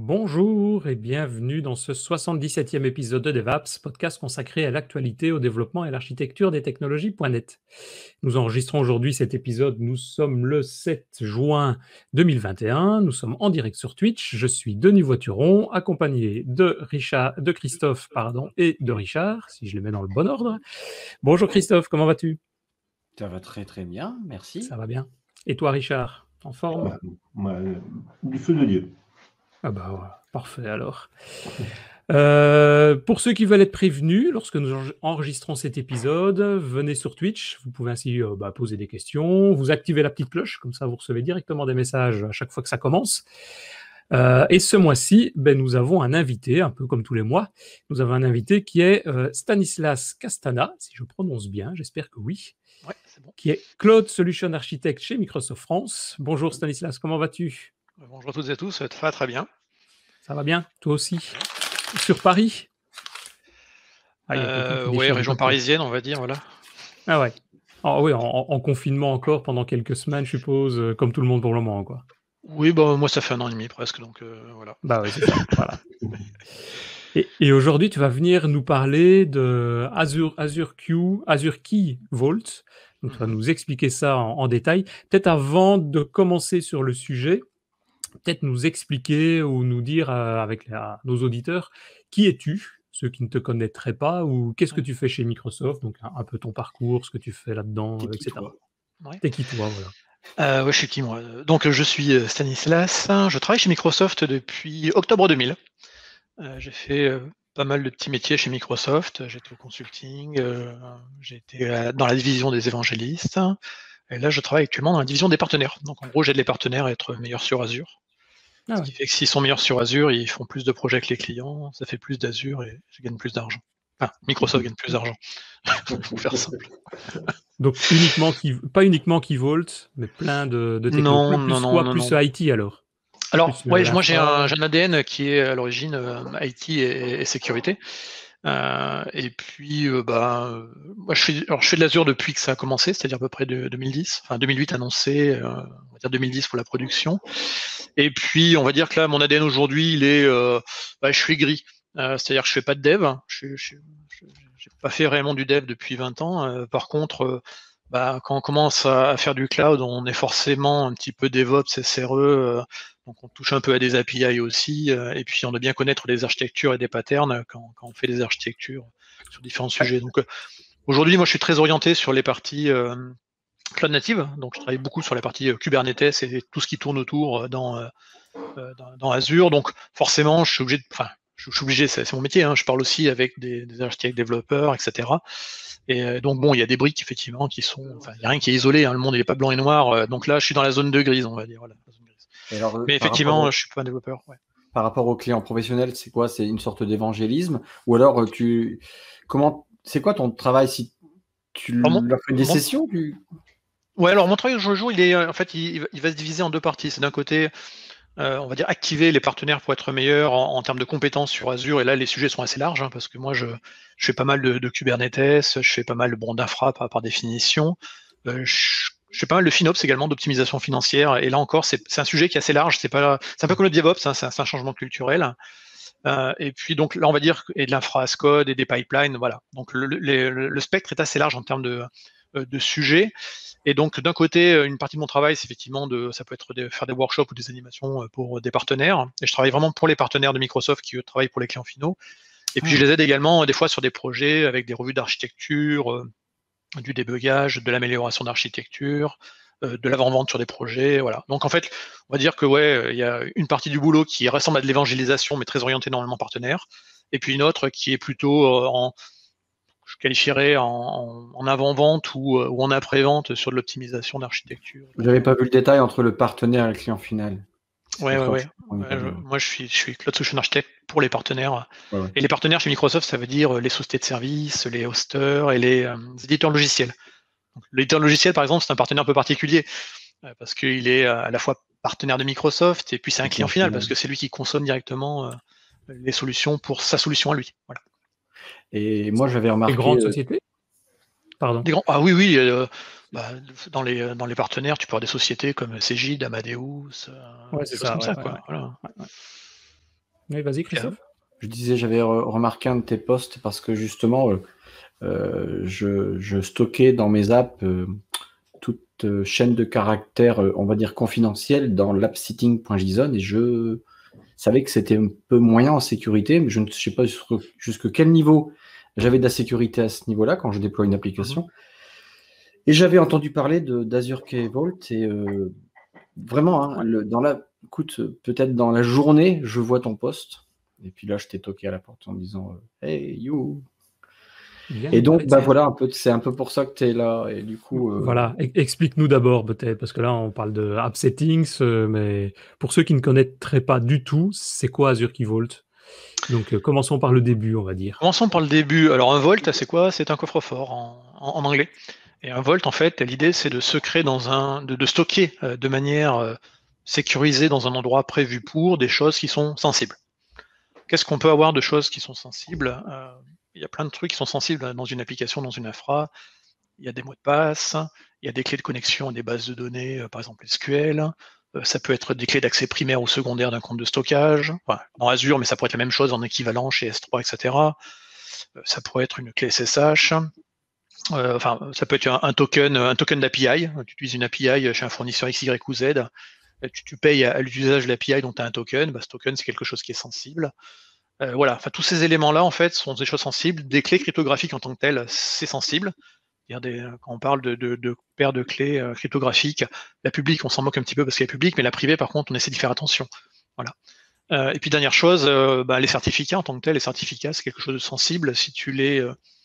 Bonjour et bienvenue dans ce 77e épisode de DevApps, podcast consacré à l'actualité, au développement et à l'architecture des technologies.net. Nous enregistrons aujourd'hui cet épisode, nous sommes le 7 juin 2021, nous sommes en direct sur Twitch, je suis Denis Voituron, accompagné de Christophe et de Richard, si je les mets dans le bon ordre. Bonjour Christophe, comment vas-tu? Ça va très très bien, merci. Ça va bien. Et toi Richard, en forme? Moi, du feu de Dieu. Ah bah voilà, parfait alors. Pour ceux qui veulent être prévenus, lorsque nous enregistrons cet épisode, venez sur Twitch, vous pouvez ainsi poser des questions, vous activez la petite cloche, comme ça vous recevez directement des messages à chaque fois que ça commence. Et ce mois-ci, nous avons un invité, un peu comme tous les mois, nous avons un invité qui est Stanislas Castana, si je prononce bien, j'espère que oui, ouais, c'est bon. Qui est Cloud Solution Architect chez Microsoft France. Bonjour Stanislas, comment vas-tu? Bonjour à toutes et à tous, ça va très bien. Ça va bien, toi aussi? Sur Paris? Oui, région parisienne, on va dire, voilà. Ah ouais. Ah oui, en confinement encore pendant quelques semaines, je suppose, comme tout le monde pour le moment, quoi. Oui, bah moi ça fait 1 an et demi presque, donc voilà. Bah oui, c'est ça, voilà. Et aujourd'hui, tu vas venir nous parler de Azure Key Vault. Donc, tu vas nous expliquer ça en détail. Peut-être avant de commencer sur le sujet, peut-être nous expliquer ou nous dire avec nos auditeurs, qui es-tu, ceux qui ne te connaîtraient pas, ou qu'est-ce que tu fais chez Microsoft, donc un peu ton parcours, ce que tu fais là-dedans, etc. T'es qui toi, voilà. Ouais, je suis qui moi? Donc je suis Stanislas, je travaille chez Microsoft depuis octobre 2000. J'ai fait pas mal de petits métiers chez Microsoft, j'étais au consulting, j'étais dans la division des évangélistes, et là je travaille actuellement dans la division des partenaires. Donc en gros j'aide les partenaires à être meilleurs sur Azure. Ce qui fait que s'ils sont meilleurs sur Azure, ils font plus de projets avec les clients, ça fait plus d'Azure et je gagne plus d'argent. Enfin, Microsoft gagne plus d'argent, pour faire simple. Donc pas uniquement Key Vault, mais plein de technos. Plus IT alors. Alors, ouais, moi j'ai un ADN qui est à l'origine IT et sécurité. Et puis, moi je fais de l'Azure depuis que ça a commencé, c'est-à-dire à peu près de 2010. Enfin, 2008 annoncé, on va dire 2010 pour la production. Et puis, on va dire que là, mon ADN aujourd'hui, il est, je suis gris. C'est-à-dire que je fais pas de dev. J'ai pas fait réellement du dev depuis 20 ans. Par contre, quand on commence à faire du cloud, on est forcément un petit peu DevOps, SRE, donc on touche un peu à des API aussi, et puis on doit bien connaître les architectures et des patterns quand on fait des architectures sur différents sujets. Donc aujourd'hui, moi je suis très orienté sur les parties cloud native, donc je travaille beaucoup sur la partie Kubernetes et tout ce qui tourne autour dans Azure. Donc forcément, je suis obligé, c'est mon métier, hein, je parle aussi avec des architectes développeurs, etc. Et donc bon, il y a des briques effectivement qui sont, il n'y a rien qui est isolé, hein, le monde n'est pas blanc et noir, donc là je suis dans la zone de grise, on va dire. Voilà, la zone grise. Alors, mais effectivement, je suis pas un développeur. Ouais. Par rapport aux clients professionnels, c'est quoi? C'est une sorte d'évangélisme? Ou alors c'est quoi ton travail si tu leur fais des sessions Ouais, alors mon travail aujourd'hui, il va se diviser en deux parties. C'est d'un côté, on va dire activer les partenaires pour être meilleurs en termes de compétences sur Azure, et là les sujets sont assez larges, hein, parce que moi je fais pas mal de Kubernetes, je fais pas mal d'infra par définition, je fais pas mal de FinOps également, d'optimisation financière, et là encore c'est un sujet qui est assez large, c'est un peu comme le DevOps, hein, c'est un changement culturel, et puis donc là on va dire, et de l'infra as code et des pipelines, voilà, donc le spectre est assez large en termes de sujets. Et donc, d'un côté, une partie de mon travail, c'est effectivement ça peut être de faire des workshops ou des animations pour des partenaires. Et je travaille vraiment pour les partenaires de Microsoft qui travaillent pour les clients finaux. Et puis, je les aide également des fois sur des projets avec des revues d'architecture, du débugage, de l'amélioration d'architecture, de l'avant-vente sur des projets. Voilà. Donc, en fait, on va dire que il y a une partie du boulot qui ressemble à de l'évangélisation, mais très orientée normalement partenaire. Et puis une autre qui est plutôt je qualifierais en avant-vente ou en après-vente sur de l'optimisation d'architecture. Vous n'avez pas vu le détail entre le partenaire et le client final? Ouais. Moi, je suis Cloud Solution Architect pour les partenaires. Ouais. Et les partenaires chez Microsoft, ça veut dire les sociétés de services, les hosters et les éditeurs logiciels. L'éditeur logiciel, par exemple, c'est un partenaire un peu particulier parce qu'il est à la fois partenaire de Microsoft et puis c'est un client final parce que c'est lui qui consomme directement les solutions pour sa solution à lui. Voilà. Et moi, j'avais remarqué... Les grandes sociétés? Pardon. Ah oui, dans les partenaires, tu peux avoir des sociétés comme Cegid, Amadeus, c'est ça, comme ça, quoi. Voilà. Ouais. Oui, vas-y, Christophe. Je disais, j'avais remarqué un de tes posts parce que justement, je stockais dans mes apps toute chaîne de caractères, on va dire confidentielle, dans l'appsitting.json, et je savais que c'était un peu moyen en sécurité, mais je ne sais pas jusqu'à quel niveau j'avais de la sécurité à ce niveau-là quand je déploie une application. Et j'avais entendu parler d'Azure Key Vault, et vraiment, hein, écoute, peut-être dans la journée, je vois ton post, et puis là, je t'ai toqué à la porte en me disant Hey, you! Et donc, voilà, c'est un peu pour ça que tu es là. Et du coup, voilà, explique-nous d'abord peut-être, parce que là, on parle de App Settings, mais pour ceux qui ne connaîtraient pas du tout, c'est quoi Azure Key Vault? Donc, commençons par le début, on va dire. Commençons par le début. Alors, un vault, c'est quoi? C'est un coffre-fort en anglais. Et un vault, en fait, l'idée, c'est de de stocker de manière sécurisée dans un endroit prévu pour des choses qui sont sensibles. Qu'est-ce qu'on peut avoir de choses qui sont sensibles? Il y a plein de trucs qui sont sensibles dans une application, dans une infra. Il y a des mots de passe, il y a des clés de connexion à des bases de données, par exemple SQL. Ça peut être des clés d'accès primaire ou secondaire d'un compte de stockage. Enfin, dans Azure, mais ça pourrait être la même chose en équivalent chez S3, etc. Ça pourrait être une clé SSH. Enfin, ça peut être un token d'API. Tu utilises une API chez un fournisseur X, Y ou Z. Tu payes à l'usage de l'API dont tu as un token. Ce token, c'est quelque chose qui est sensible. Voilà, enfin, tous ces éléments-là, en fait, sont des choses sensibles. Des clés cryptographiques en tant que telles, c'est sensible. Quand on parle de paires de clés cryptographiques, la publique, on s'en moque un petit peu parce qu'elle est publique, mais la privée, par contre, on essaie d'y faire attention. Voilà. Et puis, dernière chose, les certificats en tant que tels, les certificats, c'est quelque chose de sensible. Si tu les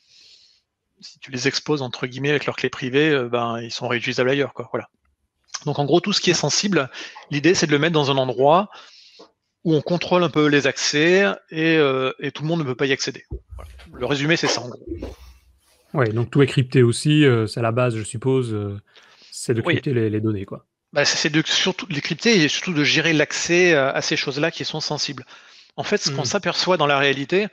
exposes, entre guillemets, avec leurs clés privées, ils sont réutilisables ailleurs, quoi. Voilà. Donc, en gros, tout ce qui est sensible, l'idée, c'est de le mettre dans un endroit où on contrôle un peu les accès et tout le monde ne peut pas y accéder. Voilà. Le résumé, c'est ça, en gros. Ouais, donc tout est crypté aussi, c'est à la base, je suppose, c'est de crypter les données, quoi. C'est surtout de les crypter et surtout de gérer l'accès à ces choses-là qui sont sensibles. En fait, ce qu'on s'aperçoit dans la réalité,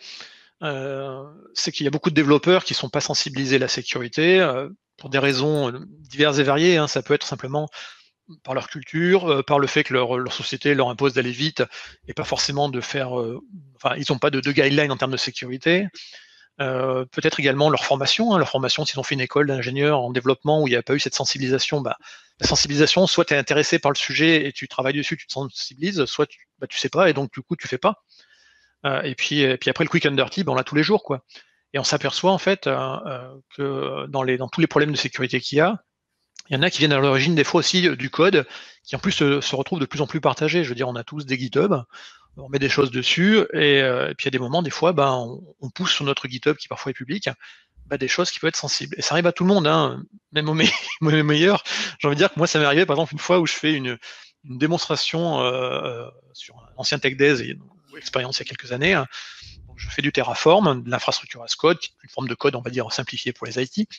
c'est qu'il y a beaucoup de développeurs qui ne sont pas sensibilisés à la sécurité pour des raisons diverses et variées. Hein. Ça peut être simplement par leur culture, par le fait que leur société leur impose d'aller vite et pas forcément de faire... ils n'ont pas de guidelines en termes de sécurité. Peut-être également leur formation. Leur formation, s'ils ont fait une école d'ingénieur en développement où il n'y a pas eu cette sensibilisation, la sensibilisation, soit tu es intéressé par le sujet et tu travailles dessus, tu te sensibilises, soit tu sais pas et donc du coup tu fais pas. Et puis après le quick and dirty, on l'a tous les jours, quoi. Et on s'aperçoit en fait que dans tous les problèmes de sécurité qu'il y en a qui viennent à l'origine des fois aussi du code, qui en plus se retrouvent de plus en plus partagés. Je veux dire, on a tous des GitHub, on met des choses dessus, et puis il y a des moments, des fois, on pousse sur notre GitHub, qui parfois est public, des choses qui peuvent être sensibles. Et ça arrive à tout le monde, hein, même aux meilleurs. J'ai envie de dire que moi, ça m'est arrivé, par exemple, une fois où je fais une démonstration sur un ancien TechDays ou expérience il y a quelques années. Donc je fais du Terraform, de l'infrastructure as code, qui est une forme de code, on va dire, simplifiée pour les IT.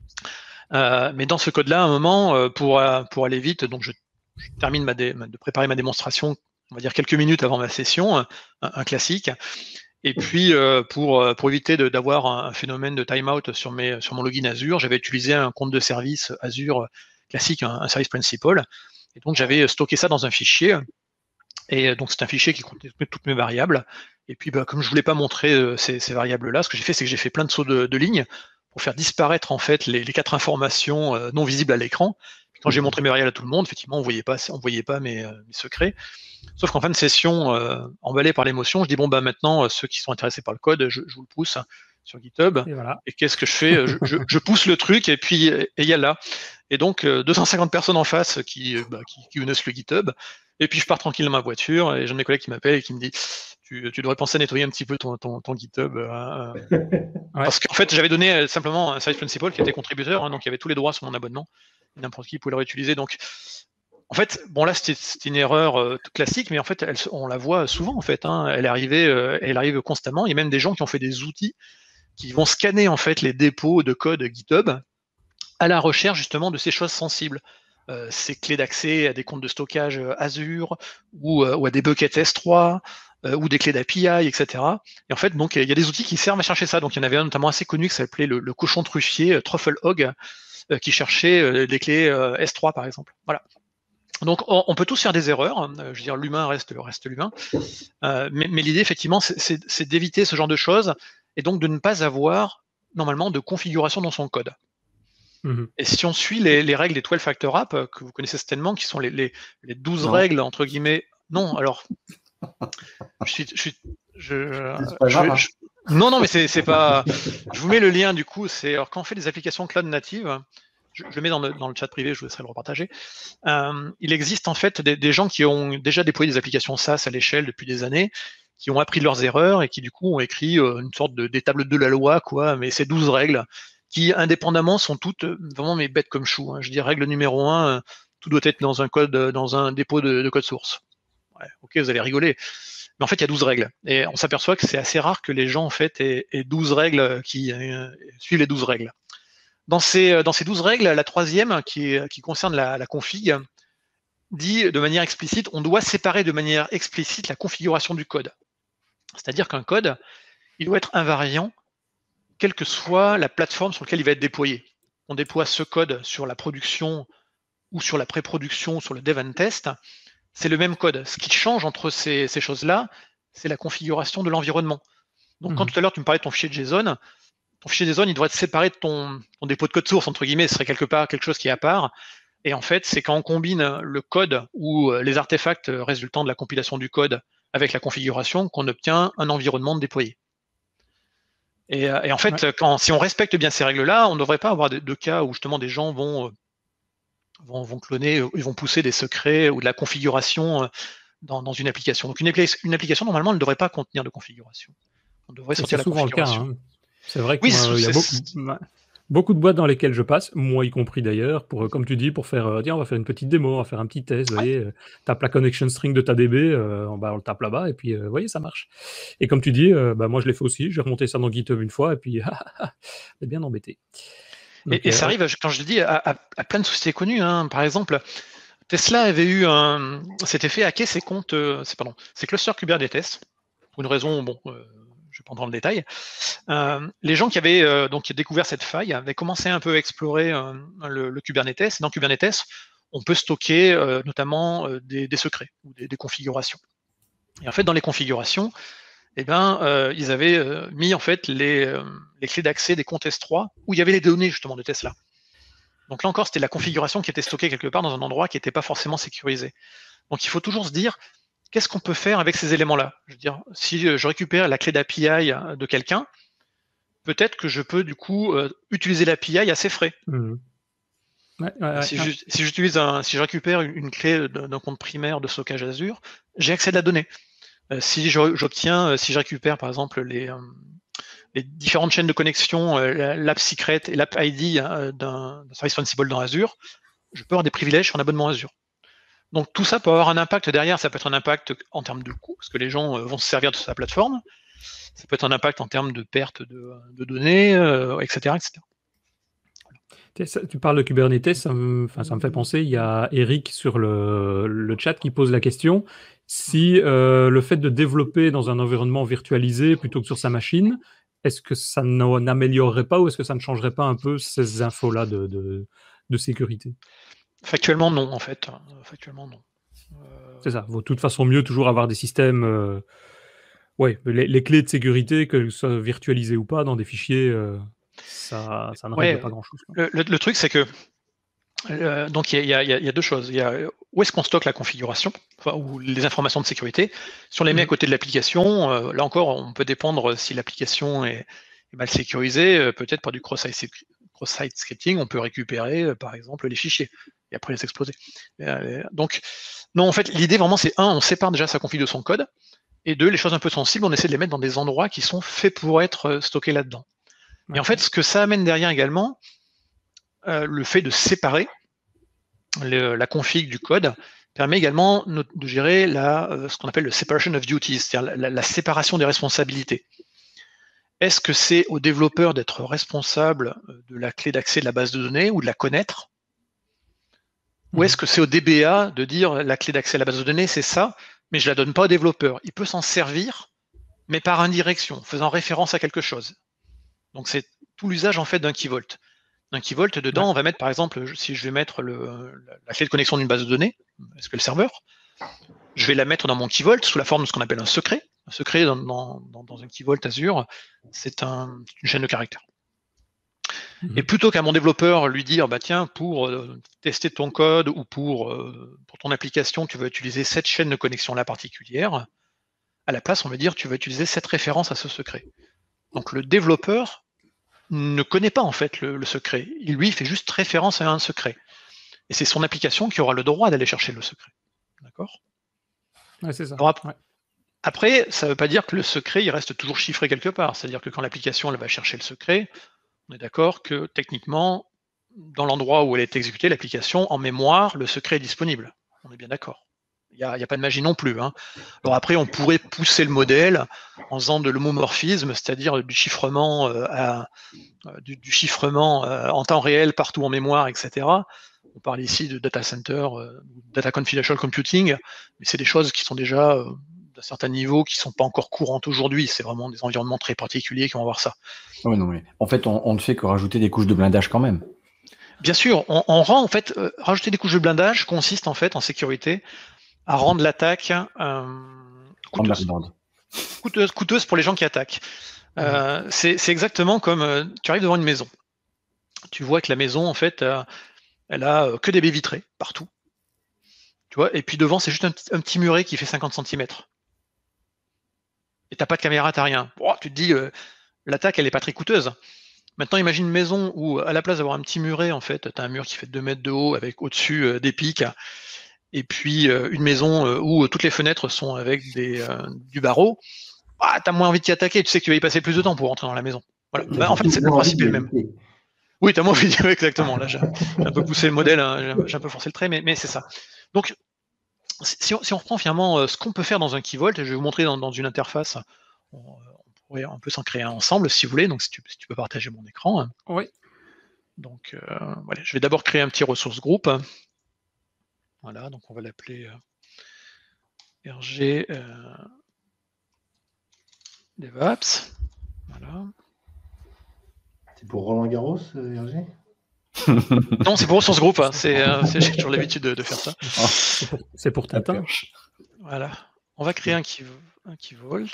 Mais dans ce code-là, à un moment, pour aller vite, donc je termine de préparer ma démonstration, on va dire quelques minutes avant ma session, un classique. Et puis, pour éviter d'avoir un phénomène de timeout sur mon login Azure, j'avais utilisé un compte de service Azure classique, un service principal. Et donc, j'avais stocké ça dans un fichier. Et donc, c'est un fichier qui contenait toutes mes variables. Et puis, comme je voulais pas montrer ces variables-là, ce que j'ai fait, c'est que j'ai fait plein de sauts de lignes pour faire disparaître en fait les 4 informations non visibles à l'écran. Quand j'ai montré mes variables à tout le monde, effectivement, on voyait pas mes secrets. Sauf qu'en fin de session, emballé par l'émotion, je dis maintenant, ceux qui sont intéressés par le code, je vous le pousse sur GitHub. Et voilà. Et qu'est-ce que je fais? je pousse le truc et puis il y a là. Et donc 250 personnes en face qui connaissent le GitHub. Et puis je pars tranquille dans ma voiture et j'ai un de mes collègues qui m'appelle et qui me dit tu devrais penser à nettoyer un petit peu ton GitHub. Parce qu'en fait, j'avais donné simplement un service principal qui était contributeur, donc il y avait tous les droits sur mon abonnement. N'importe qui pouvait le réutiliser. Donc, en fait, là, c'était une erreur classique, mais en fait, on la voit souvent, en fait. Hein. Elle arrive constamment. Il y a même des gens qui ont fait des outils qui vont scanner, en fait, les dépôts de code GitHub à la recherche, justement, de ces choses sensibles. Ces clés d'accès à des comptes de stockage Azure ou à des buckets S3 ou des clés d'API, etc. Et en fait, donc, il y a des outils qui servent à chercher ça. Donc, il y en avait un notamment assez connu qui s'appelait le cochon truffier, Truffle Hog, qui cherchait des clés S3, par exemple. Voilà. Donc, on peut tous faire des erreurs. Je veux dire, l'humain reste l'humain. Mais l'idée, effectivement, c'est d'éviter ce genre de choses et donc de ne pas avoir, normalement, de configuration dans son code. Mhm. Et si on suit les règles des 12 Factor App, que vous connaissez certainement, qui sont les 12 Non. règles, entre guillemets. Non, alors, C'est pas grave, hein. non, mais c'est pas. Je vous mets le lien du coup. C'est alors quand on fait des applications cloud natives, je le mets dans le chat privé, je vous laisserai le repartager. Il existe en fait des gens qui ont déjà déployé des applications SaaS à l'échelle depuis des années, qui ont appris de leurs erreurs et qui du coup ont écrit une sorte des tables de la loi, quoi. Mais ces 12 règles qui indépendamment sont toutes vraiment mais bêtes comme chou. Hein. Je dis règle numéro 1, tout doit être dans un code, dans un dépôt de code source. Ouais, ok, vous allez rigoler. Mais en fait, il y a 12 règles. Et on s'aperçoit que c'est assez rare que les gens, en fait, aient 12 règles qui suivent les 12 règles. Dans ces 12 règles, la troisième, qui concerne la config, dit de manière explicite, on doit séparer de manière explicite la configuration du code. C'est-à-dire qu'un code, il doit être invariant, quelle que soit la plateforme sur laquelle il va être déployé. On déploie ce code sur la production ou sur la pré-production, sur le dev and test, c'est le même code. Ce qui change entre ces choses-là, c'est la configuration de l'environnement. Donc, quand tout à l'heure, tu me parlais de ton fichier JSON, il devrait être séparé de ton dépôt de code source, entre guillemets, ce serait quelque part quelque chose qui est à part. Et en fait, c'est quand on combine le code ou les artefacts résultant de la compilation du code avec la configuration qu'on obtient un environnement déployé. Et en fait, ouais. Si on respecte bien ces règles-là, on ne devrait pas avoir de cas où justement des gens vont cloner, ils vont pousser des secrets ou de la configuration dans une application. Donc une application, normalement, elle ne devrait pas contenir de configuration. On devrait sortir la configuration. C'est souvent le cas. Hein. C'est vrai qu'il y a beaucoup de boîtes dans lesquelles je passe, moi y compris d'ailleurs, pour, comme tu dis, pour faire, tiens, on va faire une petite démo, on va faire un petit test, vous voyez, tape la connection string de ta DB, on le tape là-bas, et puis, vous voyez, ça marche. Et comme tu dis, moi je l'ai fait aussi, j'ai remonté ça dans GitHub une fois, et puis, c'est bien embêté. Donc, et ça arrive, quand je le dis, à plein de sociétés connues. Hein. Par exemple, Tesla avait s'était fait hacker ses comptes, ses clusters Kubernetes, pour une raison, bon, je ne vais pas entrer dans le détail. Les gens qui avaient découvert cette faille avaient commencé un peu à explorer le Kubernetes. Et dans Kubernetes, on peut stocker notamment des secrets ou des configurations. Et en fait, dans les configurations, ils avaient mis en fait les clés d'accès des comptes S3 où il y avait les données justement de Tesla. Donc là encore, c'était la configuration qui était stockée quelque part dans un endroit qui n'était pas forcément sécurisé. Donc il faut toujours se dire, qu'est-ce qu'on peut faire avec ces éléments-là? Je veux dire, si je récupère la clé d'API de quelqu'un, peut-être que je peux du coup utiliser l'API à ses frais. Mmh. Si je récupère une clé d'un compte primaire de stockage Azure, j'ai accès à la donnée. Si je récupère par exemple les différentes chaînes de connexion, l'app secret et l'app ID d'un service Ansible dans Azure, je peux avoir des privilèges sur un abonnement Azure. Donc tout ça peut avoir un impact derrière, ça peut être un impact en termes de coût, parce que les gens vont se servir de sa plateforme, ça peut être un impact en termes de perte de données, etc. Tu parles de Kubernetes, ça me fait penser, il y a Eric sur le chat qui pose la question, si le fait de développer dans un environnement virtualisé plutôt que sur sa machine, est-ce que ça n'améliorerait pas ou est-ce que ça ne changerait pas un peu ces infos-là de sécurité? Factuellement, non, en fait. Factuellement, non. C'est ça. Vaut de toute façon mieux toujours avoir des systèmes, les clés de sécurité, que ce soit virtualisé ou pas, dans des fichiers, ça ne règle pas grand-chose. Le truc, c'est que donc il y a deux choses. Il y a où est-ce qu'on stocke la configuration, ou les informations de sécurité. Si on les met à côté de l'application, là encore, on peut dépendre si l'application est mal sécurisée, peut-être par du cross-site scripting, on peut récupérer, par exemple, les fichiers et après les exploser. Donc, non, en fait, l'idée vraiment, c'est on sépare déjà sa config de son code, et deux, les choses un peu sensibles, on essaie de les mettre dans des endroits qui sont faits pour être stockés là-dedans. Et en fait, ce que ça amène derrière également, le fait de séparer la config du code permet également de gérer ce qu'on appelle le separation of duties, c'est-à-dire la séparation des responsabilités. Est-ce que c'est au développeur d'être responsable de la clé d'accès de la base de données ou de la connaître? Ou est-ce que c'est au DBA de dire la clé d'accès à la base de données, c'est ça, mais je ne la donne pas au développeur? Il peut s'en servir, mais par indirection, faisant référence à quelque chose. Donc c'est tout l'usage en fait d'un key vault. Un key vault, dedans, on va mettre par exemple, si je vais mettre la clé de connexion d'une base de données, SQL Server. Je vais la mettre dans mon Key Vault sous la forme de ce qu'on appelle un secret. Un secret dans un Key Vault Azure, c'est une chaîne de caractères. Et plutôt qu'à mon développeur lui dire, bah tiens, pour tester ton code ou pour ton application, tu vas utiliser cette chaîne de connexion-là particulière, à la place, on va dire, tu vas utiliser cette référence à ce secret. Donc le développeur ne connaît pas en fait le secret. Il lui fait juste référence à un secret. Et c'est son application qui aura le droit d'aller chercher le secret. D'accord ? Ouais, c'est ça. Alors, après, ça ne veut pas dire que le secret il reste toujours chiffré quelque part. C'est-à-dire que quand l'application elle va chercher le secret, on est d'accord que techniquement, dans l'endroit où elle est exécutée, l'application, en mémoire, le secret est disponible. On est bien d'accord. Il n'y a pas de magie non plus. Hein. Alors après, on pourrait pousser le modèle en faisant de l'homomorphisme, c'est-à-dire du chiffrement, du chiffrement en temps réel partout en mémoire, etc. On parle ici de data center, data confidential computing, mais c'est des choses qui sont déjà d'un certain niveau, qui ne sont pas encore courantes aujourd'hui. C'est vraiment des environnements très particuliers qui vont avoir ça. Oui, non, mais en fait, on ne fait que rajouter des couches de blindage quand même. Bien sûr, on rend en fait, rajouter des couches de blindage consiste en fait en sécurité à rendre l'attaque coûteuse pour les gens qui attaquent. C'est exactement comme tu arrives devant une maison. Tu vois que la maison, en fait, elle a que des baies vitrées partout. Tu vois, et puis devant, c'est juste un petit muret qui fait 50 cm. Et t'as pas de caméra, t'as rien. Bon, tu te dis, l'attaque, elle est pas très coûteuse. Maintenant, imagine une maison où, à la place d'avoir un petit muret, en fait, t'as un mur qui fait 2 mètres de haut avec au-dessus des pics. Et puis une maison où toutes les fenêtres sont avec du barreau, t'as moins envie de t'y attaquer, tu sais que tu vas y passer plus de temps pour rentrer dans la maison. Voilà. Bah, en fait, le principe est le même. Oui, t'as moins envie de dire exactement. Là, j'ai un peu poussé le modèle, hein, j'ai un peu forcé le trait, mais c'est ça. Donc, si on reprend finalement ce qu'on peut faire dans un Key Vault, et je vais vous montrer dans une interface, on peut s'en créer un ensemble si vous voulez, donc si tu peux partager mon écran. Hein. Oui. Donc, voilà, je vais d'abord créer un petit ressource groupe. Voilà, donc on va l'appeler RG DevOps. Voilà. C'est pour Roland Garros, RG? Non, c'est pour ressources groupe. Hein. J'ai toujours l'habitude de faire ça. C'est pour Tintin. Voilà. On va créer un Key Vault.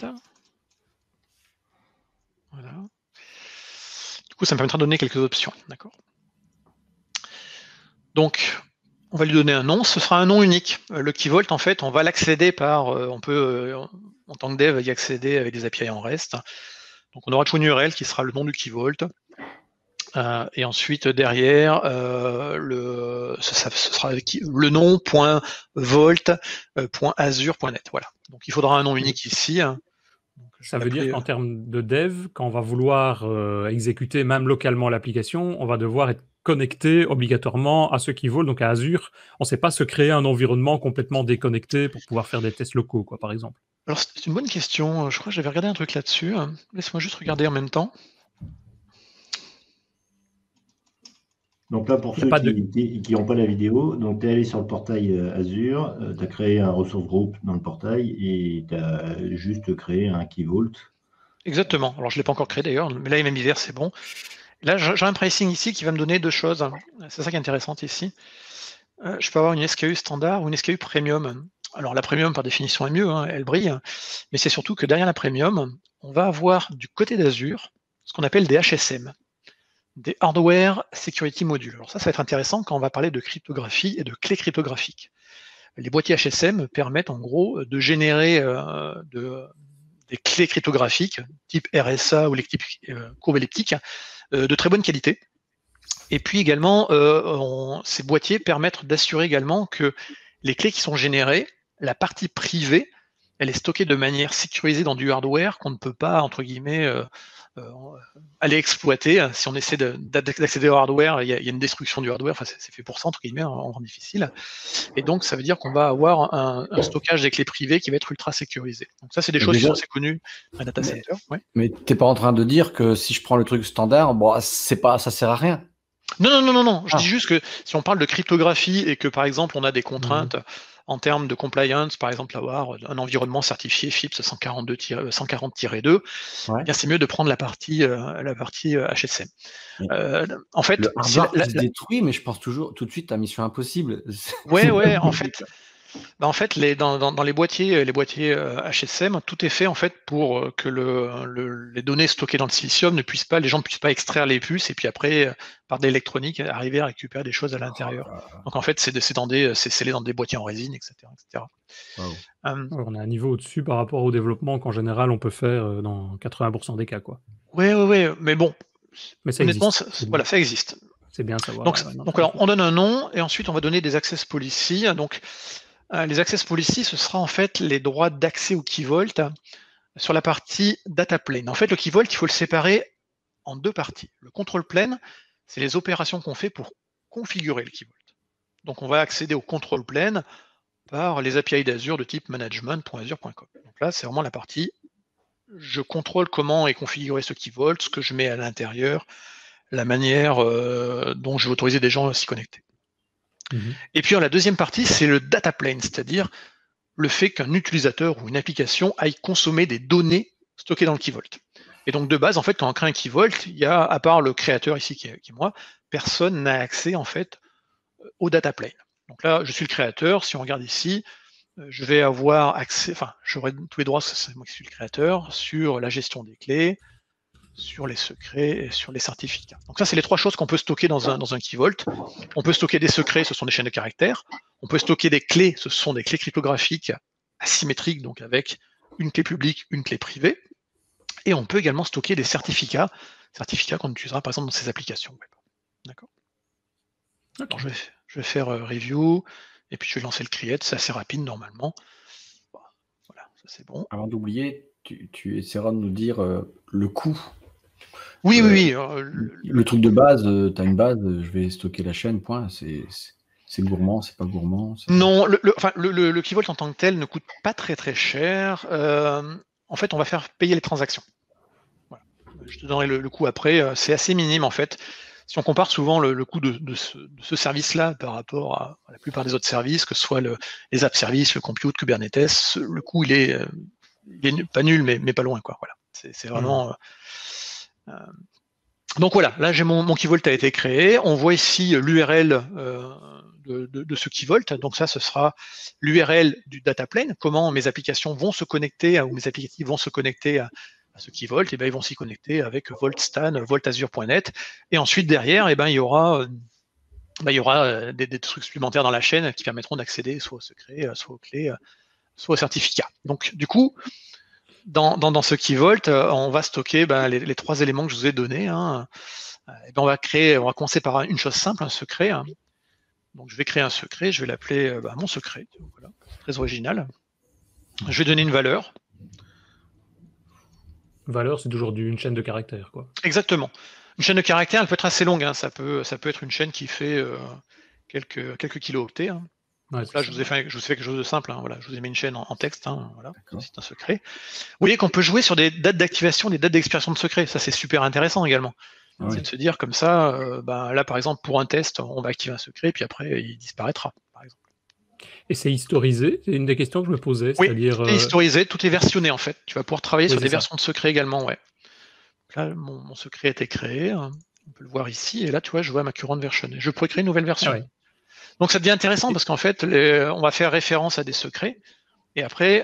Voilà. Du coup, ça me permettra de donner quelques options. D'accord. Donc, on va lui donner un nom, ce sera un nom unique. Le Key Vault, en fait, on va l'accéder par, on peut, en tant que dev, y accéder avec des API en REST. Donc on aura toujours une URL qui sera le nom du Key Vault. Et ensuite, derrière, ce sera le nom .vault.azure.net. Voilà. Donc il faudra un nom unique ici. Donc, ça veut dire qu'en termes de dev, quand on va vouloir exécuter même localement l'application, on va devoir être connecté obligatoirement à ce Key Vault, donc à Azure. On ne sait pas se créer un environnement complètement déconnecté pour pouvoir faire des tests locaux, quoi, par exemple. Alors c'est une bonne question. Je crois que j'avais regardé un truc là-dessus. Laisse-moi juste regarder en même temps. Donc là, pour ceux qui n'ont pas la vidéo, donc tu es allé sur le portail Azure, tu as créé un ressource groupe dans le portail et tu as juste créé un Key Vault. Exactement. Alors je ne l'ai pas encore créé d'ailleurs, mais là il m'a mis vert, c'est bon. Là, j'ai un pricing ici qui va me donner deux choses. C'est ça qui est intéressant ici. Je peux avoir une SKU standard ou une SKU premium. Alors la premium, par définition, est mieux, hein, elle brille. Mais c'est surtout que derrière la premium, on va avoir du côté d'Azure ce qu'on appelle des HSM, des Hardware Security Modules. Alors ça va être intéressant quand on va parler de cryptographie et de clés cryptographiques. Les boîtiers HSM permettent en gros de générer des clés cryptographiques type RSA ou courbe elliptique de très bonne qualité. Et puis également, ces boîtiers permettent d'assurer également que les clés qui sont générées, la partie privée, elle est stockée de manière sécurisée dans du hardware qu'on ne peut pas, entre guillemets, aller exploiter. Si on essaie d'accéder au hardware, il y a une destruction du hardware, enfin, c'est fait pour ça, entre guillemets, on rend difficile. Et donc, ça veut dire qu'on va avoir un stockage des clés privées qui va être ultra sécurisé. Donc ça, c'est des choses qui sont assez connues dans un data center. Ouais. Mais tu n'es pas en train de dire que si je prends le truc standard, bon, ça sert à rien. Non. Je dis juste que si on parle de cryptographie et que, par exemple, on a des contraintes en termes de compliance, par exemple, avoir un environnement certifié FIPS 140-2, Ouais. eh bien, c'est mieux de prendre la partie HSM. En fait, Le hardware qui se détruit, mais je pense toujours tout de suite à Mission Impossible. Ouais, en fait. En fait, dans les boîtiers HSM, tout est fait en fait pour que les données stockées dans le silicium les gens ne puissent pas extraire les puces et puis après, par de l'électronique, arriver à récupérer des choses à l'intérieur. Donc en fait, c'est scellé dans des boîtiers en résine, etc. Wow. On a un niveau au-dessus par rapport au développement qu'en général on peut faire dans 80% des cas, quoi. Ouais, mais bon, mais ça honnêtement, existe. voilà, ça existe. C'est bien de savoir. Donc alors, on donne un nom et ensuite on va donner des access policy. Donc les access policy, ce sera en fait les droits d'accès au key vault sur la partie data plane. En fait, le key vault, il faut le séparer en deux parties. Le control plane, c'est les opérations qu'on fait pour configurer le key vault. Donc on va accéder au control plane par les API d'Azure de type management.azure.com. Donc là, c'est vraiment la partie je contrôle comment est configuré ce key vault, ce que je mets à l'intérieur, la manière dont je vais autoriser des gens à s'y connecter. Et puis la deuxième partie, c'est le data plane, c'est-à-dire le fait qu'un utilisateur ou une application aille consommer des données stockées dans le key vault. Et donc de base, en fait, quand on crée un key vault, il y a, à part le créateur ici qui est moi, personne n'a accès en fait au data plane. Donc là, je suis le créateur. Si on regarde ici, je vais avoir accès, enfin, j'aurai tous les droits, c'est moi qui suis le créateur, sur la gestion des clés, sur les secrets et sur les certificats. Donc ça, c'est les trois choses qu'on peut stocker dans un key vault. On peut stocker des secrets, ce sont des chaînes de caractères. On peut stocker des clés, ce sont des clés cryptographiques asymétriques, donc avec une clé publique, une clé privée. Et on peut également stocker des certificats qu'on utilisera par exemple dans ces applications web. D'accord. Okay. Alors, je vais faire review, et puis je vais lancer le create, c'est assez rapide normalement. Voilà, ça c'est bon. Avant d'oublier, tu essaieras de nous dire le coût. Oui. Le truc de base, tu as une base, je vais stocker la chaîne, point. C'est gourmand, c'est pas gourmand. Non, le key vault en tant que tel ne coûte pas très très cher. En fait, on va faire payer les transactions. Voilà. Je te donnerai le coût après. C'est assez minime en fait. Si on compare souvent le coût de ce service-là par rapport à la plupart des autres services, que ce soit les app services, le compute, Kubernetes, le coût il est pas nul, mais pas loin, quoi. Voilà. C'est vraiment. Donc voilà, là j'ai mon key vault a été créé. On voit ici l'URL de ce key vault. Donc ça, ce sera l'URL du data plane. Comment mes applications vont se connecter ou mes applicatifs vont se connecter à ce key vault. Et bien ils vont s'y connecter avec voltstan, voltazure.net. Et ensuite derrière, et ben il y aura des trucs supplémentaires dans la chaîne qui permettront d'accéder soit aux secrets, soit aux clés, soit aux certificats. Donc du coup, dans ce key vault, on va stocker les trois éléments que je vous ai donnés. Et ben on va commencer par une chose simple, un secret. Donc je vais créer un secret, je vais l'appeler mon secret. Voilà, très original. Je vais donner une valeur. Valeur, c'est toujours une chaîne de caractères, quoi. Exactement. Une chaîne de caractères, elle peut être assez longue. Ça peut être une chaîne qui fait quelques kilooctets. Ouais, là, je vous ai fait quelque chose de simple. Voilà, je vous ai mis une chaîne en texte. Voilà, c'est un secret. Vous voyez qu'on peut jouer sur des dates d'activation, des dates d'expiration de secret. Ça, c'est super intéressant également. C'est de se dire comme ça, là, par exemple, pour un test, on va activer un secret, puis après, il disparaîtra, par exemple. Et c'est historisé? C'est une des questions que je me posais. Oui, tout est historisé, tout est versionné, en fait. Tu vas pouvoir travailler sur des versions de secret également, ouais. Là, mon secret a été créé. On peut le voir ici. Et là, tu vois, je vois ma current version. Je pourrais créer une nouvelle version. Ah ouais. Donc, ça devient intéressant parce qu'en fait, on va faire référence à des secrets. Et après,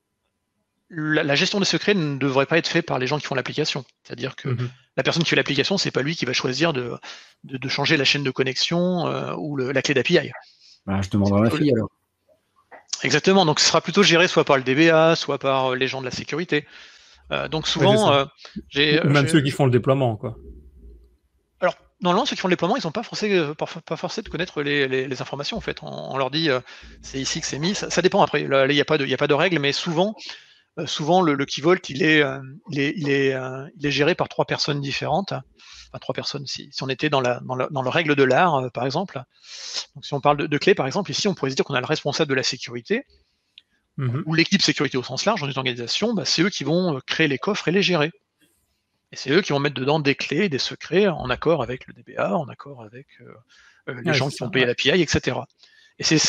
la gestion des secrets ne devrait pas être faite par les gens qui font l'application. C'est-à-dire que la personne qui fait l'application, c'est pas lui qui va choisir de changer la chaîne de connexion ou la clé d'API. Je demanderai à ma fille alors. Exactement. Donc, ce sera plutôt géré soit par le DBA, soit par les gens de la sécurité. Donc souvent, même ceux qui font le déploiement, quoi. Alors, normalement, ceux qui font le déploiement, ils n'ont pas forcé de connaître les informations, en fait. On leur dit, c'est ici que c'est mis. Ça dépend après. Là, il n'y a pas de règle, mais souvent le key vault, il est géré par trois personnes différentes. Enfin, trois personnes, si on était dans le règle de l'art, par exemple. Donc, si on parle de clés, par exemple, ici, on pourrait se dire qu'on a le responsable de la sécurité, ou l'équipe sécurité au sens large dans une organisation, c'est eux qui vont créer les coffres et les gérer. Et c'est eux qui vont mettre dedans des clés, des secrets, en accord avec le DBA, en accord avec les gens qui ont payé l'API, etc. Et c'est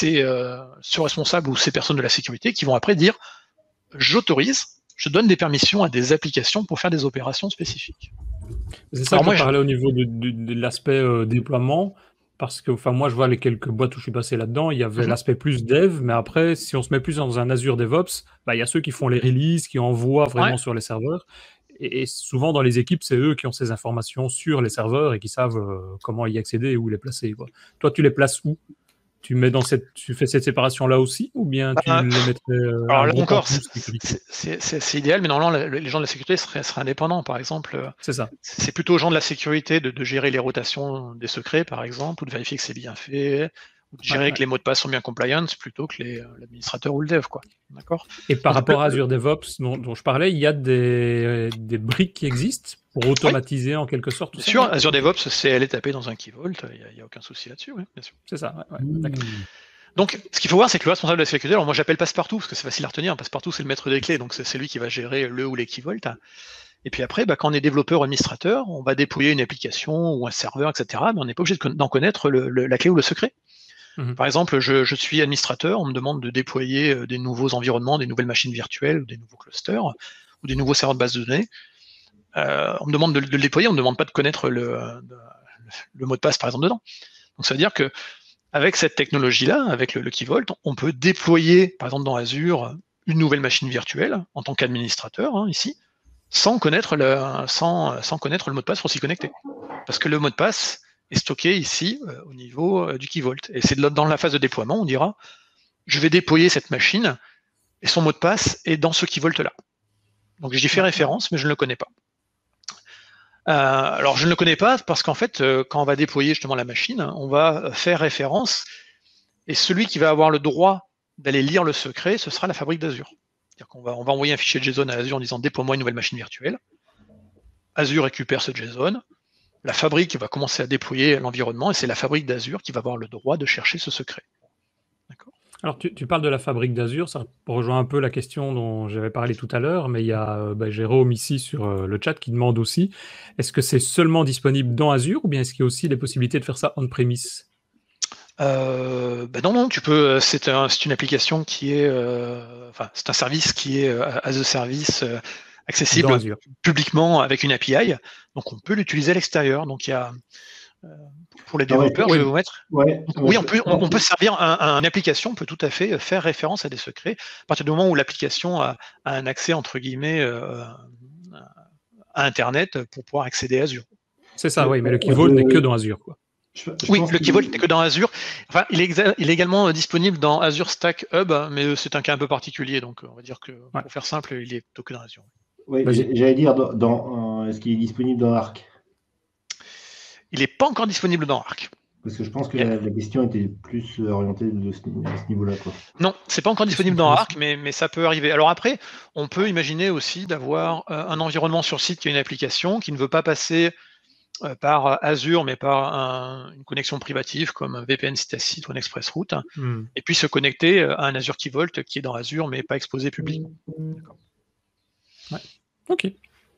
ce responsable ou ces personnes de la sécurité qui vont après dire j'autorise, je donne des permissions à des applications pour faire des opérations spécifiques. C'est ça que je parlais au niveau de l'aspect déploiement, parce que moi je vois les quelques boîtes où je suis passé là-dedans, il y avait l'aspect plus dev, mais après si on se met plus dans un Azure DevOps, il y a ceux qui font les releases, qui envoient vraiment sur les serveurs, et souvent dans les équipes c'est eux qui ont ces informations sur les serveurs et qui savent comment y accéder et où les placer, quoi. Toi tu les places où? Tu fais cette séparation-là aussi, ou bien tu les mettrais alors là encore, c'est idéal, mais normalement, les gens de la sécurité seraient indépendants, par exemple. C'est ça. C'est plutôt aux gens de la sécurité de gérer les rotations des secrets, par exemple, ou de vérifier que c'est bien fait, ou de gérer que les mots de passe sont bien compliance, plutôt que l'administrateur ou le dev, quoi. D'accord. Et par rapport à Azure DevOps dont je parlais, il y a des briques qui existent pour automatiser en quelque sorte tout ça. Bien sûr, Azure DevOps, elle est tapée dans un Key Vault, il n'y a aucun souci là-dessus, oui, bien sûr. C'est ça, d'accord. Donc, ce qu'il faut voir, c'est que le responsable de la sécurité, alors moi j'appelle Passepartout, parce que c'est facile à retenir, Passepartout c'est le maître des clés, donc c'est lui qui va gérer le ou les Key Vault. Et puis après, quand on est développeur ou administrateur, on va déployer une application ou un serveur, etc., mais on n'est pas obligé d'en connaître la clé ou le secret. Par exemple, je suis administrateur, on me demande de déployer des nouveaux environnements, des nouvelles machines virtuelles, ou des nouveaux clusters, ou des nouveaux serveurs de base de données. On me demande de le déployer, on ne me demande pas de connaître le mot de passe, par exemple, dedans. Donc ça veut dire que avec cette technologie-là, avec le Key Vault, on peut déployer, par exemple dans Azure, une nouvelle machine virtuelle en tant qu'administrateur, ici, sans connaître le mot de passe pour s'y connecter. Parce que le mot de passe est stocké ici au niveau du Key Vault. Et c'est dans la phase de déploiement, on dira, je vais déployer cette machine et son mot de passe est dans ce Key Vault-là. Donc j'y fais référence, mais je ne le connais pas. Alors je ne le connais pas parce qu'en fait, quand on va déployer justement la machine, on va faire référence et celui qui va avoir le droit d'aller lire le secret, ce sera la fabrique d'Azure. C'est-à-dire qu'on va envoyer un fichier JSON à Azure en disant déploie-moi une nouvelle machine virtuelle. Azure récupère ce JSON. La fabrique va commencer à déployer l'environnement et c'est la fabrique d'Azure qui va avoir le droit de chercher ce secret. D'accord. Alors, tu parles de la fabrique d'Azure, ça rejoint un peu la question dont j'avais parlé tout à l'heure, mais il y a Jérôme ici sur le chat qui demande aussi, est-ce que c'est seulement disponible dans Azure ou bien est-ce qu'il y a aussi les possibilités de faire ça on-premise? Non, tu peux. C'est une application qui est, c'est un service qui est as a service accessible publiquement avec une API, donc on peut l'utiliser à l'extérieur. Donc il y a pour les développeurs, je vais vous mettre. Oui, on peut servir une application, peut tout à fait faire référence à des secrets à partir du moment où l'application a un accès entre guillemets à Internet pour pouvoir accéder à Azure. C'est ça, oui, mais le Key Vault n'est que dans Azure, quoi. Oui, le Key Vault n'est que dans Azure. Enfin, il est également disponible dans Azure Stack Hub, mais c'est un cas un peu particulier, donc on va dire que pour faire simple, il est plutôt que dans Azure. Oui, j'allais dire, est-ce qu'il est disponible dans Arc? Il n'est pas encore disponible dans Arc. Parce que je pense que la question était plus orientée à ce niveau-là, quoi. Non, c'est pas encore disponible dans Arc, mais ça peut arriver. Alors après, on peut imaginer aussi d'avoir un environnement sur site qui a une application qui ne veut pas passer par Azure, mais par une connexion privative comme un VPN site ou un ExpressRoute, et puis se connecter à un Azure Key Vault qui est dans Azure, mais pas exposé publiquement. D'accord. Ouais. Ok.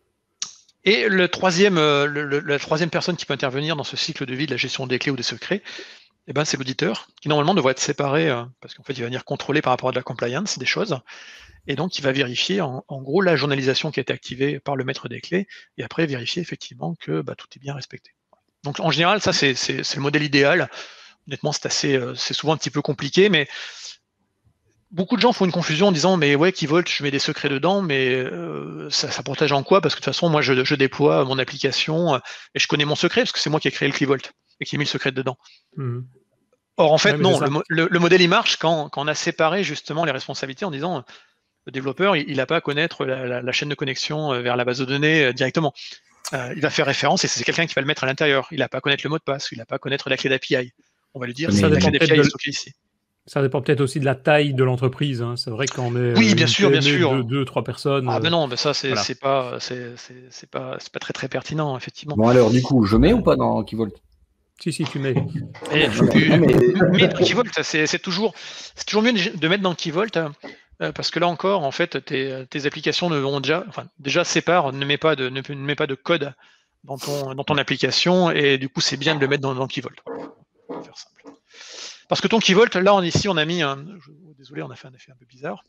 Et la troisième personne qui peut intervenir dans ce cycle de vie de la gestion des clés ou des secrets, c'est l'auditeur, qui normalement devrait être séparé, parce qu'en fait, il va venir contrôler par rapport à de la compliance des choses, et donc il va vérifier en gros la journalisation qui a été activée par le maître des clés, et après vérifier effectivement que tout est bien respecté. Donc en général, ça c'est le modèle idéal. Honnêtement, c'est souvent un petit peu compliqué, mais beaucoup de gens font une confusion en disant mais ouais, Key Vault, je mets des secrets dedans, mais ça protège en quoi? Parce que de toute façon, moi je déploie mon application et je connais mon secret parce que c'est moi qui ai créé le Key Vault et qui ai mis le secret dedans. Or en fait non, le modèle il marche quand on a séparé justement les responsabilités en disant le développeur il n'a pas à connaître la chaîne de connexion vers la base de données directement. Il va faire référence et c'est quelqu'un qui va le mettre à l'intérieur. Il n'a pas à connaître le mot de passe, il n'a pas à connaître la clé d'API. On va lui dire la clé d'API est stockée ici. Ça dépend peut-être aussi de la taille de l'entreprise. Hein. C'est vrai que quand on est oui, bien sûr. 2-3 personnes. Ah ben non, ça c'est pas très très pertinent effectivement. Bon alors du coup, je mets ou pas dans Key Vault? Si tu mets. Mais dans Key Vault, c'est toujours mieux de mettre dans Key Vault parce que là encore, en fait, tes applications ne vont déjà sépare, ne mets pas de code dans ton application et du coup c'est bien de le mettre dans Key Vault. Pour faire simple. Parce que ton key vault, là, ici, on a mis désolé, on a fait un effet un peu bizarre.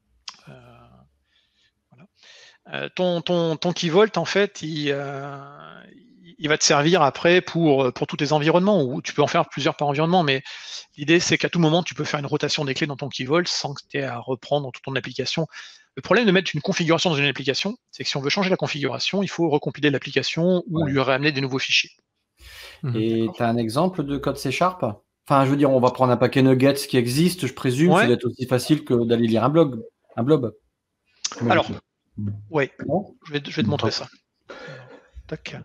Voilà. Ton key vault, en fait, il va te servir après pour tous tes environnements, ou tu peux en faire plusieurs par environnement, mais l'idée, c'est qu'à tout moment, tu peux faire une rotation des clés dans ton key vault sans que tu aies à reprendre toute ton application. Le problème de mettre une configuration dans une application, c'est que si on veut changer la configuration, il faut recompiler l'application ou lui ramener des nouveaux fichiers. Et tu as un exemple de code C#? Enfin, je veux dire, on va prendre un paquet nuggets qui existe, je présume, ça doit être aussi facile que d'aller lire un blob. Alors, oui, je vais te montrer ça. Alors, tac.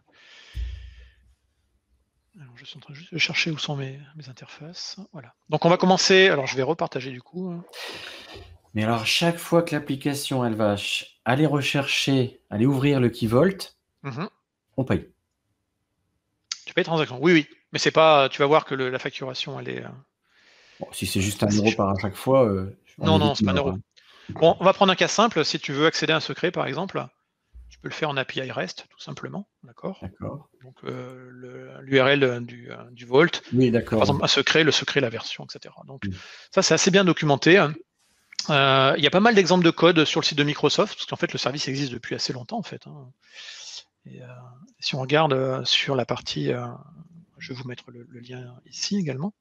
Alors, je suis en train juste de chercher où sont mes interfaces. Voilà. Donc, on va commencer. Alors, je vais repartager du coup. Mais alors, chaque fois que l'application, elle va aller rechercher, aller ouvrir le key vault, on paye. Tu payes transaction. Oui. Mais c'est pas. Tu vas voir que la facturation, elle est. Bon, si c'est juste 1 euro par chaque fois. Non, c'est pas 1 euro. Bon, on va prendre un cas simple. Si tu veux accéder à un secret, par exemple, tu peux le faire en API REST, tout simplement. D'accord. Donc, l'URL du Vault. Oui, d'accord. Par exemple, un secret, le secret, la version, etc. Donc, ça, c'est assez bien documenté. Il y a pas mal d'exemples de code sur le site de Microsoft, parce qu'en fait, le service existe depuis assez longtemps, en fait. Et si on regarde sur la partie, je vais vous mettre le lien ici également.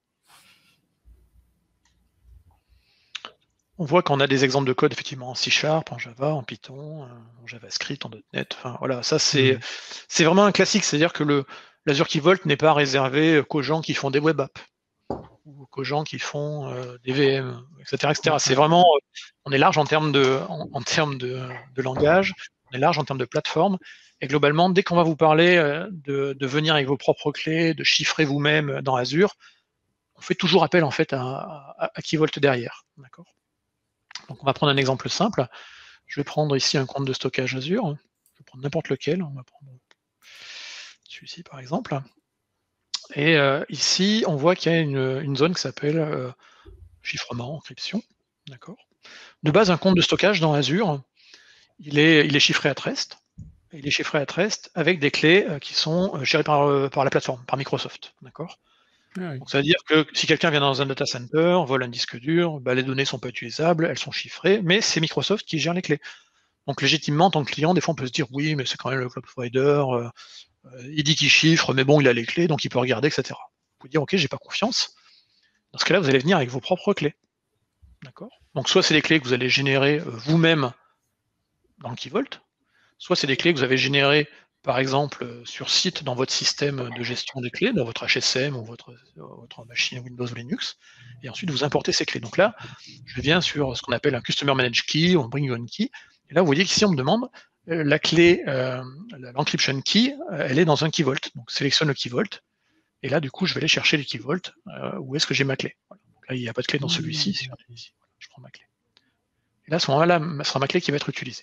On voit qu'on a des exemples de code effectivement en C#, en Java, en Python, en JavaScript, en .NET. Enfin, voilà, ça c'est vraiment un classique, c'est-à-dire que l'Azure Key Vault n'est pas réservé qu'aux gens qui font des web apps ou qu'aux gens qui font des VM, etc. C'est vraiment, on est large en termes de langage, on est large en termes de plateforme. Et globalement, dès qu'on va vous parler de venir avec vos propres clés, de chiffrer vous-même dans Azure, on fait toujours appel en fait à Key Vault derrière, d'accord. Donc on va prendre un exemple simple. Je vais prendre ici un compte de stockage Azure. Je vais prendre n'importe lequel. On va prendre celui-ci par exemple. Et ici, on voit qu'il y a une zone qui s'appelle chiffrement, encryption. D'accord. De base, un compte de stockage dans Azure, il est chiffré at rest. Il est chiffré at rest avec des clés qui sont gérées par la plateforme, par Microsoft. D'accord. Donc, ça veut dire que si quelqu'un vient dans un data center, vole un disque dur, les données ne sont pas utilisables, elles sont chiffrées, mais c'est Microsoft qui gère les clés. Donc légitimement, en tant que client, des fois on peut se dire oui, mais c'est quand même le cloud provider, il dit qu'il chiffre, mais bon, il a les clés, donc il peut regarder, etc. Vous pouvez dire ok, j'ai pas confiance. Dans ce cas-là, vous allez venir avec vos propres clés. D'accord. Donc soit c'est des clés que vous allez générer vous-même dans le Key Vault, soit c'est des clés que vous avez générées par exemple sur site dans votre système de gestion des clés, dans votre HSM ou votre machine Windows ou Linux, et ensuite vous importez ces clés. Donc là, je viens sur ce qu'on appelle un Customer Managed Key ou un Bring Your Own Key, et là vous voyez qu'ici on me demande la clé, l'encryption key, elle est dans un Key Vault. Donc sélectionne le Key Vault, et là du coup je vais aller chercher les Key Vault, où est-ce que j'ai ma clé. Voilà. Donc là il n'y a pas de clé dans celui-ci, si je prends ma clé. Et là à ce moment-là, ce sera ma clé qui va être utilisée.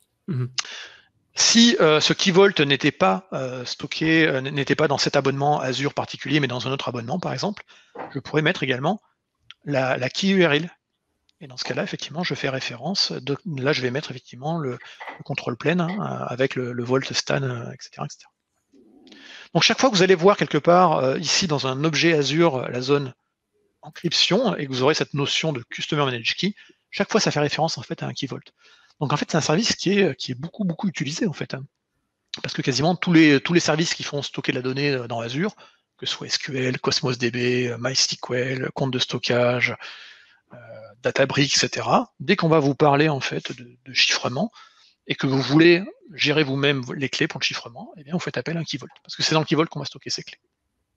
Si ce Key Vault n'était pas stocké, n'était pas dans cet abonnement Azure particulier, mais dans un autre abonnement, par exemple, je pourrais mettre également la key URL. Et dans ce cas-là, effectivement, je fais référence. Là, je vais mettre effectivement le control plane avec le Vault Stan, etc., etc. Donc, chaque fois que vous allez voir quelque part ici dans un objet Azure la zone encryption et que vous aurez cette notion de Customer Managed Key, chaque fois, ça fait référence en fait à un Key Vault. Donc en fait, c'est un service qui est beaucoup utilisé en fait, parce que quasiment tous les services qui font stocker de la donnée dans Azure, que ce soit SQL, Cosmos DB, MySQL, compte de stockage, Databricks, etc. Dès qu'on va vous parler en fait de chiffrement et que vous voulez gérer vous-même les clés pour le chiffrement, eh bien vous faites appel à un Key Vault, parce que c'est dans le Key Vault qu'on va stocker ces clés.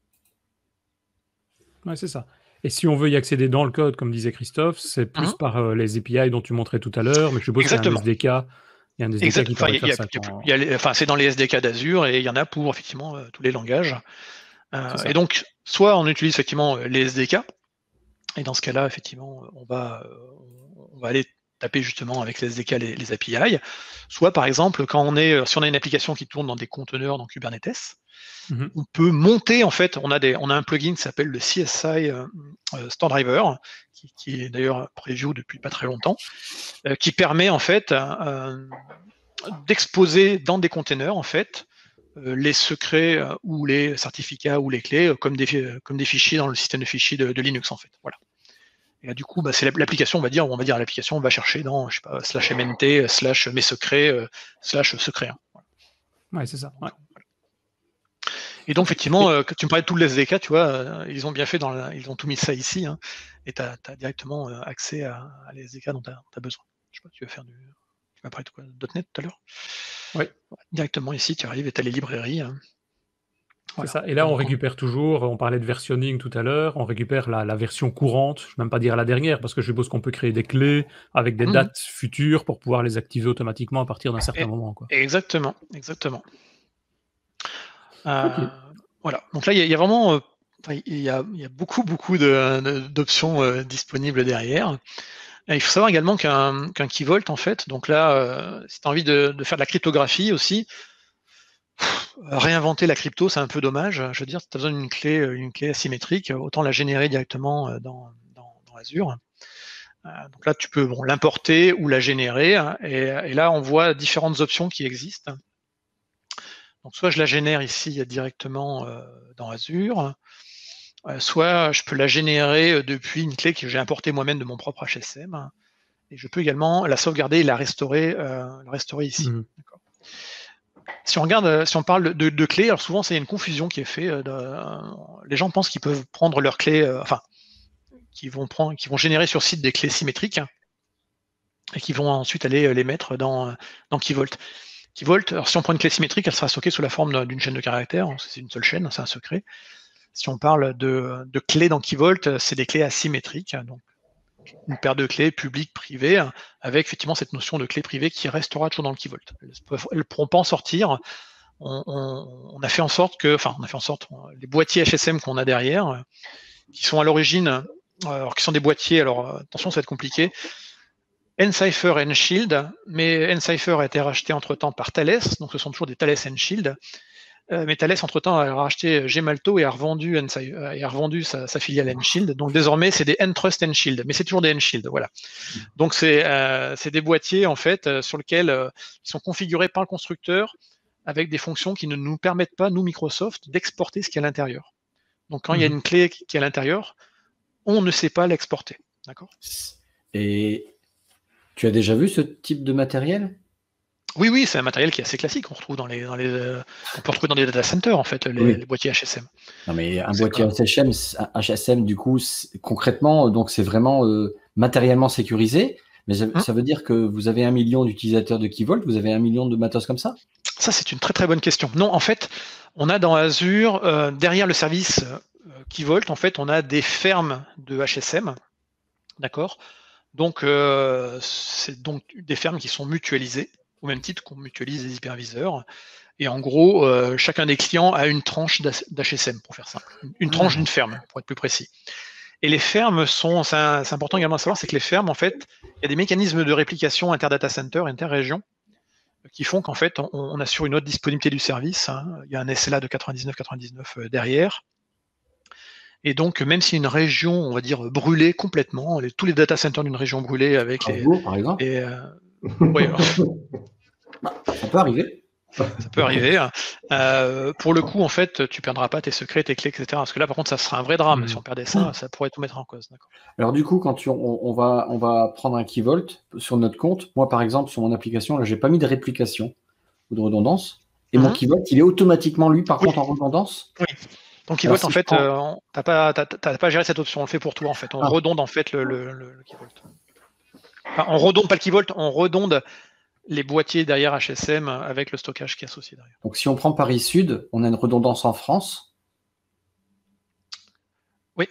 Ouais, c'est ça. Et si on veut y accéder dans le code, comme disait Christophe, c'est plus par les API dont tu montrais tout à l'heure, mais je suppose qu'il y a un SDK. Il y a un SDK qui permet de faire ça. C'est dans les SDK d'Azure et il y en a pour effectivement tous les langages. Et donc, soit on utilise effectivement les SDK, et dans ce cas-là, effectivement, on va aller taper justement avec les SDK les API. Soit par exemple, si on a une application qui tourne dans des conteneurs dans Kubernetes, on peut monter, en fait, on a un plugin qui s'appelle le CSI Store Driver, qui est d'ailleurs preview depuis pas très longtemps, qui permet en fait d'exposer dans des containers en fait les secrets ou les certificats ou les clés comme des fichiers dans le système de fichiers de Linux en fait. Voilà. Et là, du coup, c'est l'application, on va dire l'application va chercher dans, je sais pas, /mnt, /mes secrets, /secret. Hein. Voilà. Ouais, c'est ça. Ouais. Et donc, effectivement, quand tu me parlais de tout le SDK, tu vois, ils ont bien fait, ils ont tout mis ça ici, hein, et tu as directement accès à les SDK dont tu as besoin. Je sais pas, tu vas parler de quoi, .NET tout à l'heure? Oui. Directement ici, tu arrives et tu as les librairies. Hein. Voilà. C'est ça. Et là, on récupère toujours, on parlait de versionning tout à l'heure, on récupère la version courante, je ne vais même pas dire la dernière, parce que je suppose qu'on peut créer des clés avec des dates futures pour pouvoir les activer automatiquement à partir d'un certain moment. Quoi. Exactement. Voilà. Donc là, il y a vraiment il y a beaucoup d'options disponibles derrière. Et il faut savoir également qu'un KeyVault, en fait, donc là, si tu as envie de faire de la cryptographie aussi, réinventer la crypto, c'est un peu dommage. Je veux dire, si tu as besoin d'une clé asymétrique, autant la générer directement dans Azure. Donc là, tu peux l'importer ou la générer. Et là, on voit différentes options qui existent. Donc soit je la génère ici directement dans Azure, soit je peux la générer depuis une clé que j'ai importée moi-même de mon propre HSM. Et je peux également la sauvegarder et la restaurer ici. D'accord. Si on parle de clés, alors souvent c'est une confusion qui est faite. Les gens pensent qu'ils peuvent prendre leurs clés, qui vont générer sur site des clés symétriques et qui vont ensuite aller les mettre dans KeyVault. KeyVault, alors si on prend une clé symétrique, elle sera stockée sous la forme d'une chaîne de caractères. C'est une seule chaîne, c'est un secret. Si on parle de clés dans KeyVault, c'est des clés asymétriques, donc une paire de clés publiques, privées, avec effectivement cette notion de clé privée qui restera toujours dans le KeyVault. Elles ne pourront pas en sortir. On a fait en sorte que, les boîtiers HSM qu'on a derrière, qui sont à l'origine, alors qui sont des boîtiers, alors attention, ça va être compliqué, Encipher et Enshield, mais Encipher a été racheté entre-temps par Thales, donc ce sont toujours des Thales Enshield. Mais Thales, entre-temps, a racheté Gemalto et a revendu sa filiale Enshield. Donc désormais, c'est des Entrust Enshield, mais c'est toujours des Enshield, voilà. Donc c'est des boîtiers, en fait, sur lesquels ils sont configurés par le constructeur avec des fonctions qui ne nous permettent pas, nous, Microsoft, d'exporter ce qu'il y a à l'intérieur. Donc quand il y a une clé qui est à l'intérieur, on ne sait pas l'exporter, d'accord ? Et tu as déjà vu ce type de matériel ? Oui, c'est un matériel qui est assez classique. On retrouve on peut retrouver dans les data centers, en fait, les boîtiers HSM. Non, mais un boîtier HSM, du coup, concrètement, donc c'est vraiment matériellement sécurisé. Mais ça veut dire que vous avez 1 million d'utilisateurs de KeyVault, vous avez 1 million de matos comme ça ? Ça, c'est une très très bonne question. Non, en fait, on a dans Azure, derrière le service KeyVault, en fait, on a des fermes de HSM, d'accord ? Donc, c'est donc des fermes qui sont mutualisées, au même titre qu'on mutualise les hyperviseurs. Et en gros, chacun des clients a une tranche d'HSM, pour faire simple. Une tranche d'une ferme, pour être plus précis. Et les fermes c'est important également à savoir, c'est que les fermes, en fait, il y a des mécanismes de réplication inter-data center, inter-région, qui font qu'en fait, on assure une haute disponibilité du service. Hein. Il y a un SLA de 99,99 derrière. Et donc, même si une région, on va dire, brûlée complètement, tous les data centers d'une région brûlée avec par exemple. Oui, ça peut arriver. Ça peut arriver. Pour le coup, en fait, tu perdras pas tes secrets, tes clés, etc. Parce que là, par contre, ça serait un vrai drame. Si on perdait ça, ça pourrait tout mettre en cause. Alors du coup, quand on va prendre un KeyVault sur notre compte, moi par exemple, sur mon application, là, j'ai pas mis de réplication ou de redondance. Et mon KeyVault, il est automatiquement, lui, par contre, en redondance. Oui. Donc KeyVault, en fait, t'as pas à gérer cette option, on le fait pour toi, en fait. On redonde, en fait, le KeyVault. Enfin, on redonde pas le KeyVault, on redonde les boîtiers derrière HSM avec le stockage qui est associé derrière. Donc si on prend Paris Sud, on a une redondance en France. Oui.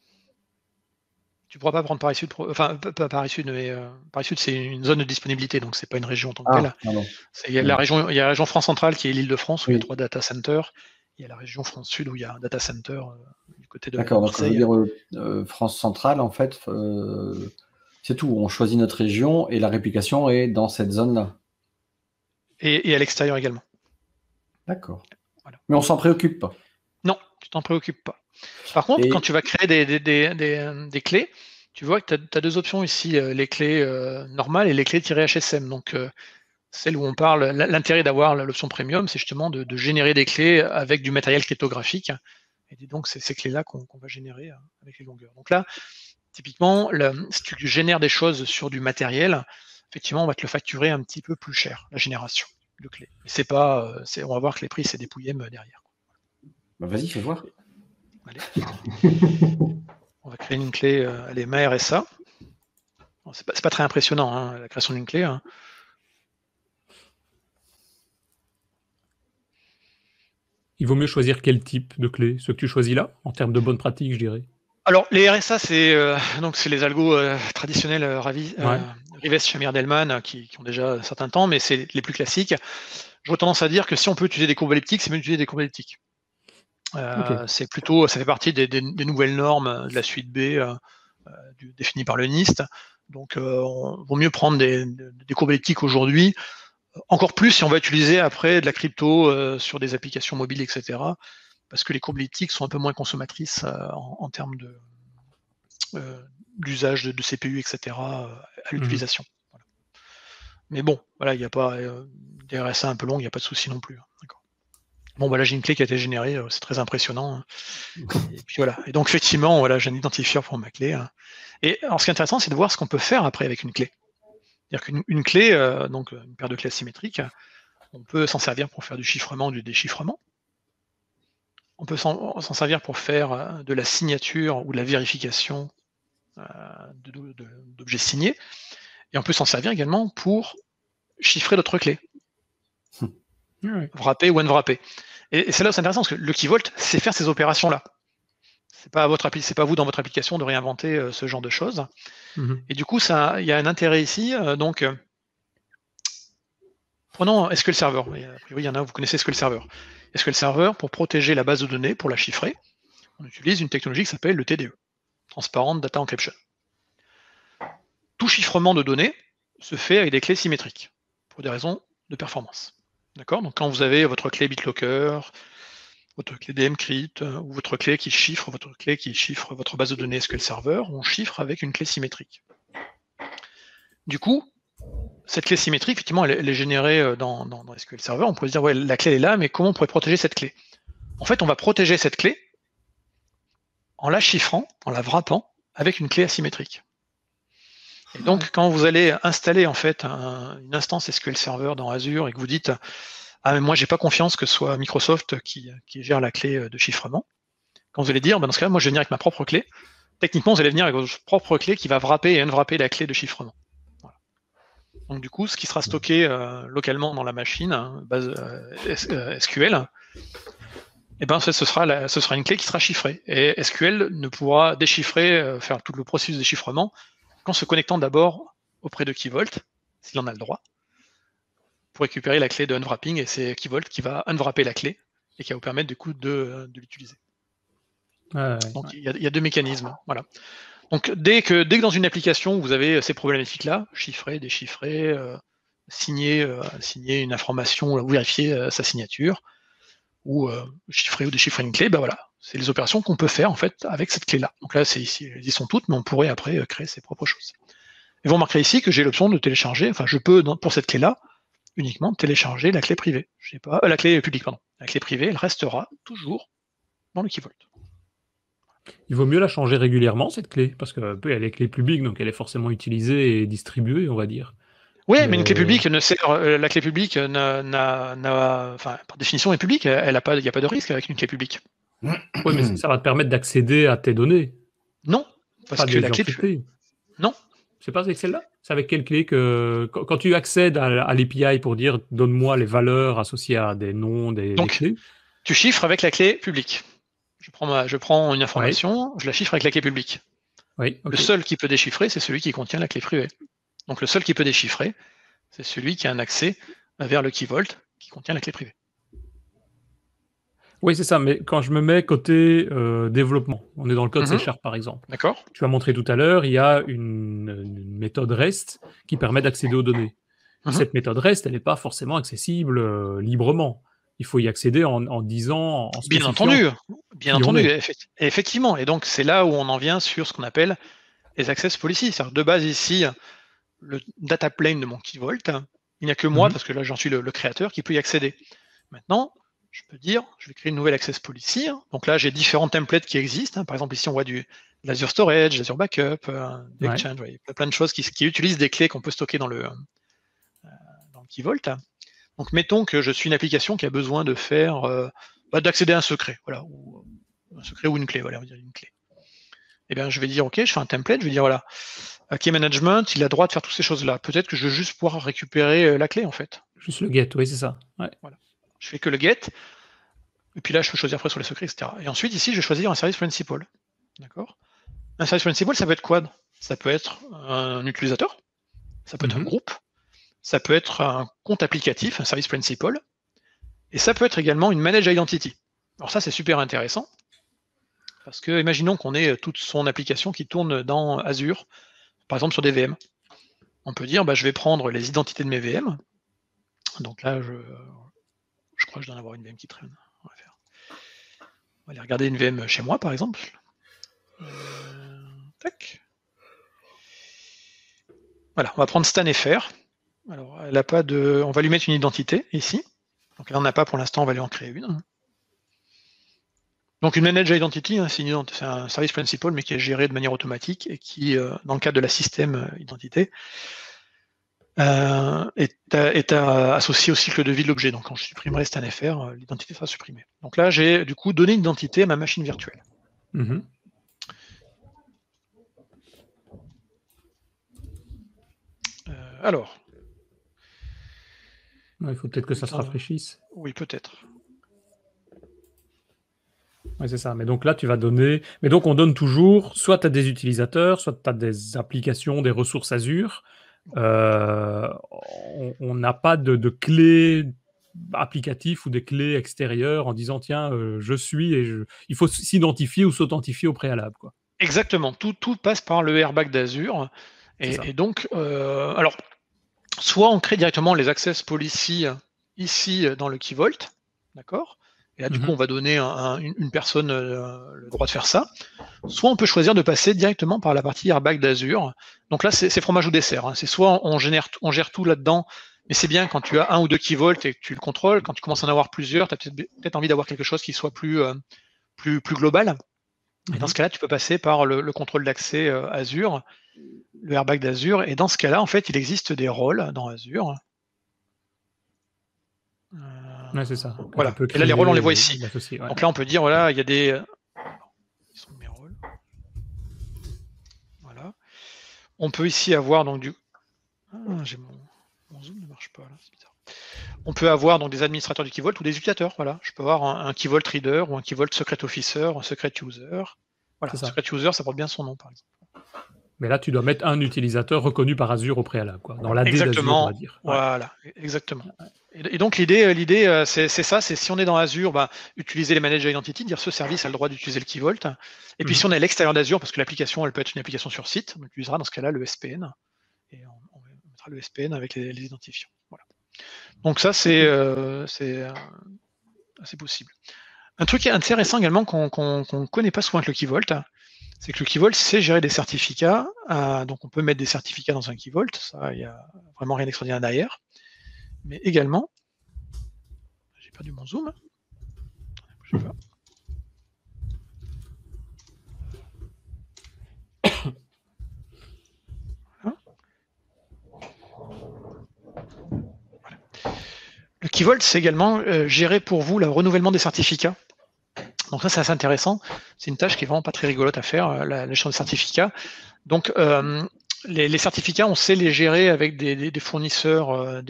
Tu pourras pas prendre Paris Sud, enfin pas Paris Sud, mais Paris Sud c'est une zone de disponibilité, donc c'est pas une région en tant que telle. Il y a la région France centrale qui est l'Île-de-France où il y a 3 data centers. Il y a la région France Sud où il y a un data center du côté de D'accord, donc ça veut dire France centrale, en fait, c'est tout. On choisit notre région et la réplication est dans cette zone-là. Et à l'extérieur également. D'accord. Voilà. Mais on s'en préoccupe pas. Non, tu t'en préoccupes pas. Par contre, quand tu vas créer des clés, tu vois que tu as 2 options ici, les clés normales et les clés -HSM. Donc, celle où on parle, l'intérêt d'avoir l'option premium, c'est justement de générer des clés avec du matériel cryptographique. Et donc, c'est ces clés-là qu'on va générer avec les longueurs. Donc là, typiquement, si tu génères des choses sur du matériel, effectivement, on va te le facturer un petit peu plus cher, la génération de clés. C'est pas, on va voir que les prix, c'est des pouillèmes derrière. Bah, vas-y, fais voir. Allez. On va créer une clé, allez, ma RSA. C'est pas très impressionnant, hein, la création d'une clé. Hein. Il vaut mieux choisir quel type de clé? Ceux que tu choisis là, en termes de bonne pratique, je dirais. Alors, les RSA, c'est les algos traditionnels Rives, Shamir, Delman, qui ont déjà un certain temps, mais c'est les plus classiques. J'aurais tendance à dire que si on peut utiliser des courbes elliptiques, c'est mieux d'utiliser des courbes elliptiques. C'est plutôt, ça fait partie des nouvelles normes de la suite B définies par le NIST. Donc, on vaut mieux prendre des courbes elliptiques aujourd'hui. Encore plus si on va utiliser après de la crypto sur des applications mobiles, etc. Parce que les courbes elliptiques sont un peu moins consommatrices en termes d'usage de CPU, etc. À l'utilisation. Voilà. Mais bon, voilà, il n'y a pas des RSA un peu longs, il n'y a pas de souci non plus. Bon, bah là, j'ai une clé qui a été générée, c'est très impressionnant. Et puis voilà. Et donc, effectivement, voilà, j'ai un identifieur pour ma clé. Et alors, ce qui est intéressant, c'est de voir ce qu'on peut faire après avec une clé. C'est-à-dire qu'une clé, donc une paire de clés asymétriques, on peut s'en servir pour faire du chiffrement ou du déchiffrement. On peut s'en servir pour faire de la signature ou de la vérification d'objets signés. Et on peut s'en servir également pour chiffrer d'autres clés. Wrapper ou unwrapper. Et c'est là où c'est intéressant, parce que le keyvault sait faire ces opérations-là. C'est pas vous dans votre application de réinventer ce genre de choses. Et du coup, il y a un intérêt ici. Prenons SQL Server. A priori, il y en a, vous connaissez SQL Server. SQL Server, pour protéger la base de données, pour la chiffrer, on utilise une technologie qui s'appelle le TDE, Transparent Data Encryption. Tout chiffrement de données se fait avec des clés symétriques, pour des raisons de performance. D'accord ? Donc quand vous avez votre clé BitLocker, votre clé DMCrypt, ou votre clé qui chiffre votre base de données SQL Server, on chiffre avec une clé symétrique. Du coup, cette clé symétrique, effectivement, elle est générée dans SQL Server. On pourrait se dire, ouais, la clé est là, mais comment on pourrait protéger cette clé? En fait, on va protéger cette clé en la chiffrant, en la wrappant, avec une clé asymétrique. Et donc, quand vous allez installer en fait une instance SQL Server dans Azure et que vous dites « Ah, mais moi, j'ai pas confiance que ce soit Microsoft qui gère la clé de chiffrement », quand vous allez dire, dans ce cas-là, moi, je vais venir avec ma propre clé, techniquement, vous allez venir avec votre propre clé qui va wrapper et unwrapper la clé de chiffrement. Voilà. Donc, du coup, ce qui sera stocké localement dans la machine, base SQL, eh ben, ce sera une clé qui sera chiffrée. Et SQL ne pourra déchiffrer, faire tout le processus de déchiffrement qu'en se connectant d'abord auprès de Keyvault, s'il en a le droit, pour récupérer la clé de unwrapping, et c'est Keyvault qui va unwrapper la clé et qui va vous permettre du coup de l'utiliser. Donc il y a deux mécanismes. Voilà. Donc dès que dans une application vous avez ces problématiques-là, chiffrer, déchiffrer, signer une information ou vérifier sa signature, ou chiffrer ou déchiffrer une clé, ben voilà, c'est les opérations qu'on peut faire en fait avec cette clé-là. Donc là, c'est ici, elles y sont toutes, mais on pourrait après créer ses propres choses. Et vous remarquerez ici que j'ai l'option de télécharger, enfin je peux pour cette clé-là uniquement télécharger la clé privée. Je sais pas, la clé publique, pardon. La clé privée, elle restera toujours dans le Keyvault. Il vaut mieux la changer régulièrement cette clé, parce que elle est clé publique, donc elle est forcément utilisée et distribuée, on va dire. Oui, mais une clé publique la clé publique enfin, par définition est publique, il n'y a pas de risque avec une clé publique. Oui, mais ça va te permettre d'accéder à tes données. Non, parce que la clé... Non. C'est pas avec celle-là? C'est avec quelle clé que... Quand tu accèdes à l'API pour dire « donne-moi les valeurs associées à des noms, des clés », tu chiffres avec la clé publique. Je prends une information, je la chiffre avec la clé publique. Oui, okay. Le seul qui peut déchiffrer, c'est celui qui contient la clé privée. Donc le seul qui peut déchiffrer, c'est celui qui a un accès vers le Keyvault qui contient la clé privée. Oui, c'est ça, mais quand je me mets côté développement, on est dans le code C# par exemple. D'accord. Tu as montré tout à l'heure, il y a une méthode REST qui permet d'accéder aux données. Cette méthode REST, elle n'est pas forcément accessible librement. Il faut y accéder en disant... Bien entendu, effectivement. Et donc, c'est là où on en vient sur ce qu'on appelle les access policies. C'est-à-dire, de base, ici, le data plane de mon Keyvault, Il n'y a que moi, parce que là j'en suis le créateur, qui peut y accéder. Maintenant, je peux dire, je vais créer une nouvelle access policy. Donc là, j'ai différents templates qui existent. Par exemple, ici, on voit de l'Azure Storage, l'Azure Backup, de Exchange, il y a plein de choses qui utilisent des clés qu'on peut stocker dans le Key Vault. Donc, mettons que je suis une application qui a besoin de faire, d'accéder à un secret, voilà, ou un secret ou une clé, voilà, on va dire une clé. Eh bien, je vais dire, OK, je fais un template, je vais dire, voilà, Key Management, il a le droit de faire toutes ces choses-là. Peut-être que je veux juste pouvoir récupérer la clé, en fait. Juste le get, oui, c'est ça. Ouais. Voilà. Je fais que le get, et puis là, je peux choisir après sur les secrets, etc. Et ensuite, ici, je vais choisir un service principal. D'accord ? Un service principal, ça peut être quoi ? Ça peut être un utilisateur, ça peut être un groupe, ça peut être un compte applicatif, un service principal, et ça peut être également une managed identity. Alors ça, c'est super intéressant, parce que imaginons qu'on ait toute son application qui tourne dans Azure, par exemple sur des VM. On peut dire, je vais prendre les identités de mes VM. Donc là, je crois que je dois en avoir une VM qui traîne. On va aller regarder une VM chez moi, par exemple. Tac. Voilà, on va prendre StanFR. Alors, elle a pas de. On va lui mettre une identité ici. Donc là, on n'a pas pour l'instant, on va lui en créer une. Donc une managed identity, c'est un service principal, mais qui est géré de manière automatique et qui, dans le cadre de la système identité, est associé au cycle de vie de l'objet. Donc quand je supprimerai StanFR, l'identité sera supprimée. Donc là, j'ai du coup donné une identité à ma machine virtuelle. Alors. Il faut peut-être que ça se rafraîchisse. Oui, peut-être. Oui, c'est ça. Mais donc là, tu vas donner... Mais donc, on donne toujours, soit tu as des utilisateurs, soit tu as des applications, des ressources Azure. On n'a pas de clés applicatives ou des clés extérieures en disant, tiens, je suis... et il faut s'identifier ou s'authentifier au préalable, quoi. Exactement. Tout passe par le airbag d'Azure. Et donc, alors, soit on crée directement les access policy ici dans le Key Vault, d'accord ? Et là, du coup, on va donner une personne le droit de faire ça. Soit on peut choisir de passer directement par la partie airbag d'Azure. Donc là, c'est fromage ou dessert. C'est soit on gère tout là-dedans, mais c'est bien quand tu as un ou deux Key Vault et que tu le contrôles. Quand tu commences à en avoir plusieurs, tu as peut-être envie d'avoir quelque chose qui soit plus global. Et dans ce cas-là, tu peux passer par le contrôle d'accès Azure, le airbag d'Azure. Et dans ce cas-là, en fait, il existe des rôles dans Azure. Ouais, c'est ça. Voilà. Et là, les rôles, on les voit ici. Donc là, on peut dire, voilà, il y a des... Ils sont mes rôles. Voilà. On peut ici avoir, donc, du... j'ai mon zoom ne marche pas, là, c'est bizarre. On peut avoir donc des administrateurs du Key Vault ou des utilisateurs. Voilà. Je peux avoir un Key Vault Reader ou un Key Vault Secret Officer, un Secret User. Voilà. Secret User, ça porte bien son nom, par exemple. Mais là, tu dois mettre un utilisateur reconnu par Azure au préalable, quoi. Dans l'AD d'Azure, on va dire. Voilà, exactement. Et donc, l'idée, c'est ça, c'est si on est dans Azure, utiliser les managed identity, dire ce service a le droit d'utiliser le Key Vault. Et puis, si on est à l'extérieur d'Azure, parce que l'application, elle peut être une application sur site, on utilisera dans ce cas-là le SPN. Et on mettra le SPN avec les identifiants. Voilà. Donc ça, c'est possible. Un truc intéressant également qu'on ne connaît pas souvent avec le Key Vault, c'est que le Key Vault, c'est gérer des certificats. Donc, on peut mettre des certificats dans un Key Vault. Ça, il n'y a vraiment rien d'extraordinaire derrière. Mais également, j'ai perdu mon zoom. Je sais pas. Voilà. Le Key Vault, c'est également gérer pour vous le renouvellement des certificats. Donc ça, c'est assez intéressant. C'est une tâche qui est vraiment pas très rigolote à faire, la gestion des certificats. Donc, les certificats, on sait les gérer avec des fournisseurs,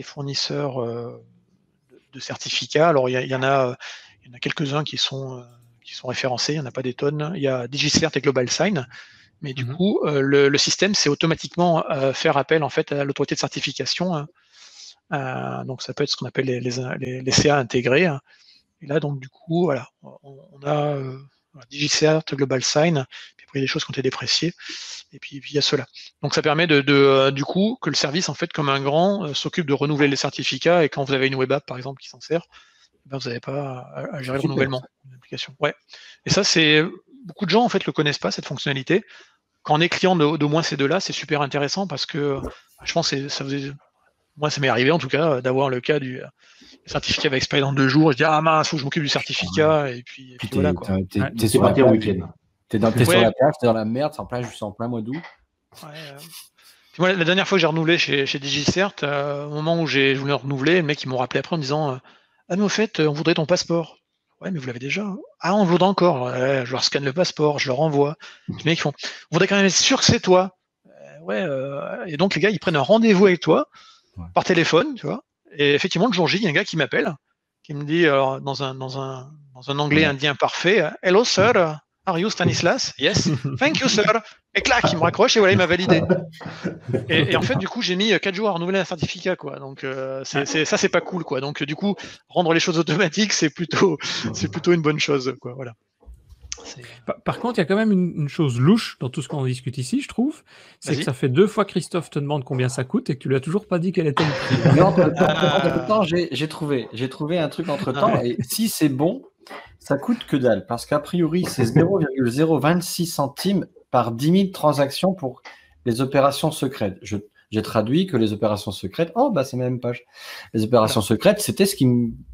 de certificats. Alors, il y en a quelques-uns qui sont référencés. Il n'y en a pas des tonnes. Il y a DigiCert et GlobalSign. Mais du coup, le système, c'est automatiquement faire appel en fait à l'autorité de certification. Donc, ça peut être ce qu'on appelle les CA intégrés. Et là, donc, du coup, voilà, on a DigiCert, GlobalSign, puis après, il y a des choses qui ont été dépréciées, et puis il y a cela. Donc, ça permet du coup, que le service, en fait, comme un grand, s'occupe de renouveler les certificats, et quand vous avez une web app, par exemple, qui s'en sert, vous n'avez pas à gérer le renouvellement de l'application. Ouais. Et ça, beaucoup de gens, en fait, le connaissent pas, cette fonctionnalité. Quand on est client d'au moins ces deux-là, c'est super intéressant, parce que je pense que ça faisait moi, ça m'est arrivé en tout cas d'avoir le cas du certificat va expirer dans 2 jours. Je dis ah mince, faut que je m'occupe du certificat et puis voilà quoi. T'es sur la plage, week-end. T'es sur la plage, t'es dans la merde, c'est en plein mois d'août. Puis moi, la dernière fois que j'ai renouvelé chez DigiCert, au moment où je voulais renouveler, le mec il m'ont rappelé après en me disant ah mais au fait, on voudrait ton passeport. Ouais, mais vous l'avez déjà. Ah, on le voudrait encore. Ouais, je leur scanne le passeport, je leur envoie. Les mecs font on voudrait quand même être sûr que c'est toi. Et donc les gars ils prennent un rendez-vous avec toi par téléphone, tu vois. Et effectivement le jour J, il y a un gars qui m'appelle, qui me dit alors, dans un anglais indien parfait, hello sir, are you Stanislas? Yes, thank you sir. Et clac, il me raccroche et voilà, il m'a validé. Et en fait, du coup, j'ai mis 4 jours à renouveler un certificat, quoi. Donc ça, c'est pas cool, quoi. Donc du coup, rendre les choses automatiques, c'est plutôt une bonne chose, quoi. Voilà. Par contre, il y a quand même une chose louche dans tout ce qu'on discute ici, je trouve, c'est que ça fait 2 fois que Christophe te demande combien ça coûte et que tu lui as toujours pas dit quel était le prix. Mais entre-temps, j'ai trouvé un truc entre-temps, et si c'est bon, ça coûte que dalle, parce qu'a priori, c'est 0,026 centimes par 10 000 transactions pour les opérations secrètes. J'ai traduit que les opérations secrètes, c'est la même page. Les opérations secrètes, c'était ce qui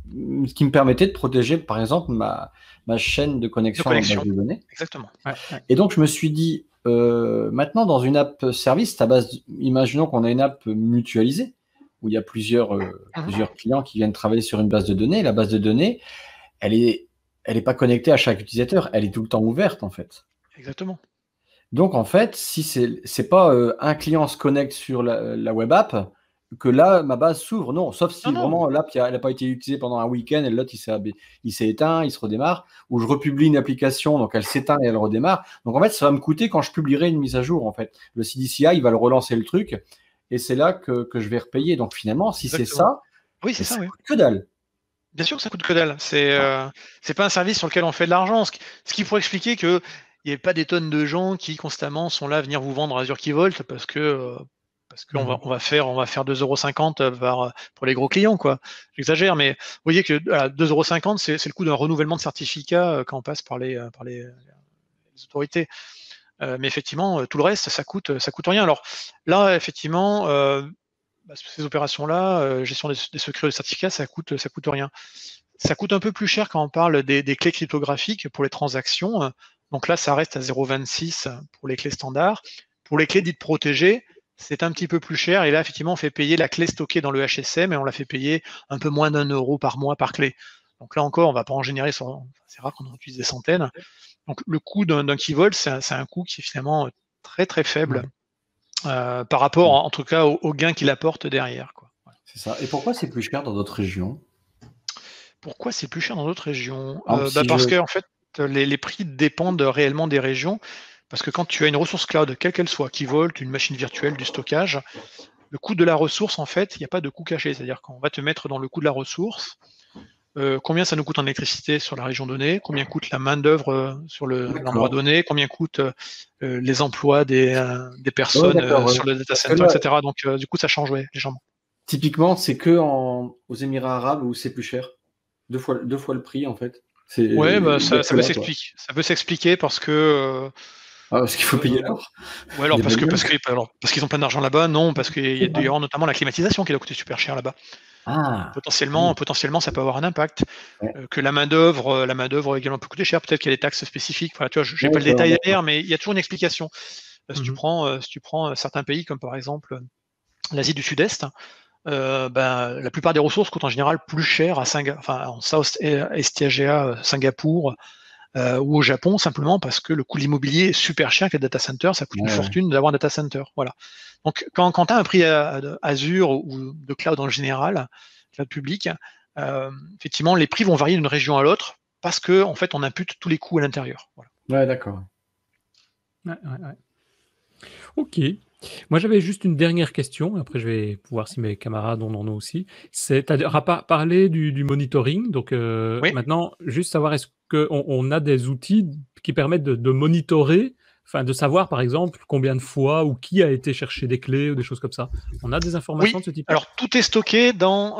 me permettait de protéger, par exemple, ma chaîne de connexion à la base de données. Exactement. Et donc, je me suis dit, maintenant, dans une app service, imaginons qu'on a une app mutualisée, où il y a plusieurs clients qui viennent travailler sur une base de données. La base de données, elle est pas connectée à chaque utilisateur, elle est tout le temps ouverte, en fait. Exactement. Donc, en fait, si c'est pas un client se connecte sur la web app, que là, ma base s'ouvre. Non, sauf si vraiment l'app elle n'a pas été utilisée pendant un week-end et l'autre il s'est éteint, il se redémarre, ou je republie une application, donc elle s'éteint et elle redémarre. Donc, en fait, ça va me coûter quand je publierai une mise à jour, en fait. Le CDCI, il va le relancer le truc et c'est là que je vais repayer. Donc, finalement, si c'est ça, ça coûte que dalle. Bien sûr que ça coûte que dalle. C'est pas un service sur lequel on fait de l'argent. Ce qui pourrait expliquer que il n'y a pas des tonnes de gens qui constamment sont là à venir vous vendre Azure Key Vault parce qu'on va faire 2,50 € pour les gros clients, quoi. J'exagère, mais vous voyez que 2,50 €, c'est le coût d'un renouvellement de certificat quand on passe par les autorités. Mais effectivement, tout le reste, ça coûte rien. Alors là, effectivement, ces opérations-là, gestion des secrets de certificats, ça coûte rien. Ça coûte un peu plus cher quand on parle des clés cryptographiques pour les transactions. Donc là, ça reste à 0,26 pour les clés standards. Pour les clés dites protégées, c'est un petit peu plus cher. Et là, effectivement, on fait payer la clé stockée dans le HSM et on la fait payer un peu moins d'1 € par mois par clé. Donc là encore, on ne va pas en générer. C'est rare qu'on en utilise des centaines. Donc le coût d'un Key Vault, c'est un coût qui est finalement très très faible par rapport, en tout cas, au gain qu'il apporte derrière, quoi. Voilà. C'est ça. Et pourquoi c'est plus cher dans d'autres régions? Pourquoi c'est plus cher dans d'autres régions? Parce que en fait, les prix dépendent réellement des régions. Parce que quand tu as une ressource cloud, quelle qu'elle soit, Key Vault, une machine virtuelle, du stockage, le coût de la ressource, en fait, il n'y a pas de coût caché. C'est-à-dire qu'on va te mettre dans le coût de la ressource combien ça nous coûte en électricité sur la région donnée, combien coûte la main-d'œuvre sur l'endroit donné, combien coûtent les emplois des personnes sur le data center, etc. Donc, du coup, ça change légèrement. Typiquement, c'est que aux Émirats arabes où c'est plus cher. Deux fois le prix, en fait. Oui, ça peut s'expliquer. Ça peut s'expliquer parce que. Parce qu'il faut payer l'or. Ou alors parce qu'ils ont plein d'argent là-bas. Non, parce qu'il y a notamment la climatisation qui doit coûter super cher là-bas. Potentiellement, ça peut avoir un impact. Que la main-d'œuvre également peut coûter cher. Peut-être qu'il y a des taxes spécifiques. Voilà, tu vois, je n'ai pas le détail derrière, mais il y a toujours une explication. Si tu prends certains pays comme par exemple l'Asie du Sud-Est, la plupart des ressources coûtent en général plus cher en Southeast Asia, Singapour ou au Japon, simplement parce que le coût de l'immobilier est super cher, que les data centers, ça coûte une fortune d'avoir un data center. Voilà. Donc, quand tu as un prix Azure ou de cloud en général, cloud public, effectivement, les prix vont varier d'une région à l'autre parce qu'en fait, on impute tous les coûts à l'intérieur. Voilà. Ouais, d'accord. Ouais. Ok. Moi, j'avais juste une dernière question. Après, je vais voir si mes camarades en ont aussi. Tu as parlé du monitoring. Donc, maintenant, juste savoir, est-ce qu'on a des outils qui permettent de monitorer, de savoir, par exemple, combien de fois ou qui a été chercher des clés ou des choses comme ça. On a des informations de ce type? Alors, tout est stocké dans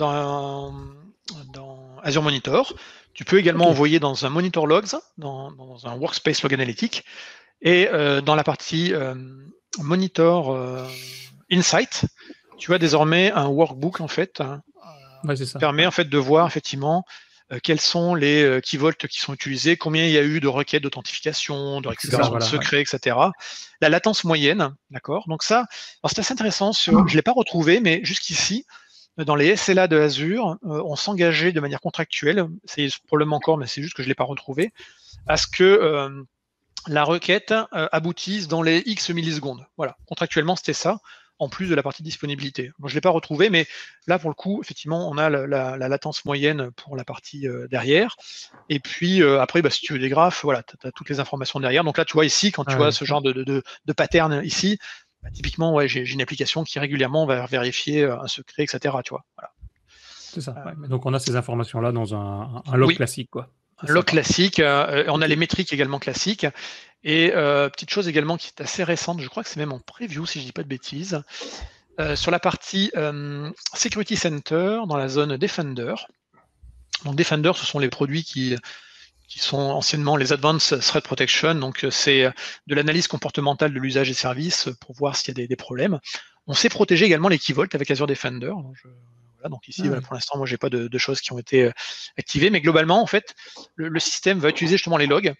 Azure Monitor. Tu peux également envoyer dans un Monitor Logs, dans un Workspace Log Analytic, et dans la partie Monitor Insight, tu as désormais un workbook en fait, c'est ça. Qui permet en fait de voir effectivement quels sont les key vaults qui sont utilisés, combien il y a eu de requêtes d'authentification, de récupération de secrets, etc. La latence moyenne, d'accord. Donc ça, c'est assez intéressant. Je ne l'ai pas retrouvé, mais jusqu'ici, dans les SLA de Azure, on s'engageait de manière contractuelle, c'est probablement encore, mais c'est juste que je ne l'ai pas retrouvé, à ce que la requête aboutisse dans les X millisecondes. Voilà, contractuellement, c'était ça, en plus de la partie disponibilité. Moi, je ne l'ai pas retrouvé, mais là, pour le coup, effectivement, on a la latence moyenne pour la partie derrière. Et puis, après, si tu veux des graphes, voilà, tu as toutes les informations derrière. Donc là, tu vois ici, quand tu vois ce genre de pattern ici, typiquement, j'ai une application qui régulièrement va vérifier un secret, etc. Tu vois, voilà. C'est ça. Donc, on a ces informations-là dans un log classique, quoi. Un log classique. On a les métriques également classiques. Et petite chose également qui est assez récente, je crois que c'est même en preview si je ne dis pas de bêtises, sur la partie Security Center dans la zone Defender. Donc Defender, ce sont les produits qui sont anciennement les Advanced Threat Protection, donc c'est de l'analyse comportementale de l'usage des services pour voir s'il y a des problèmes. On sait protéger également les key vaults avec Azure Defender. Donc ici, pour l'instant, moi, j'ai pas de choses qui ont été activées, mais globalement, en fait, le système va utiliser justement les logs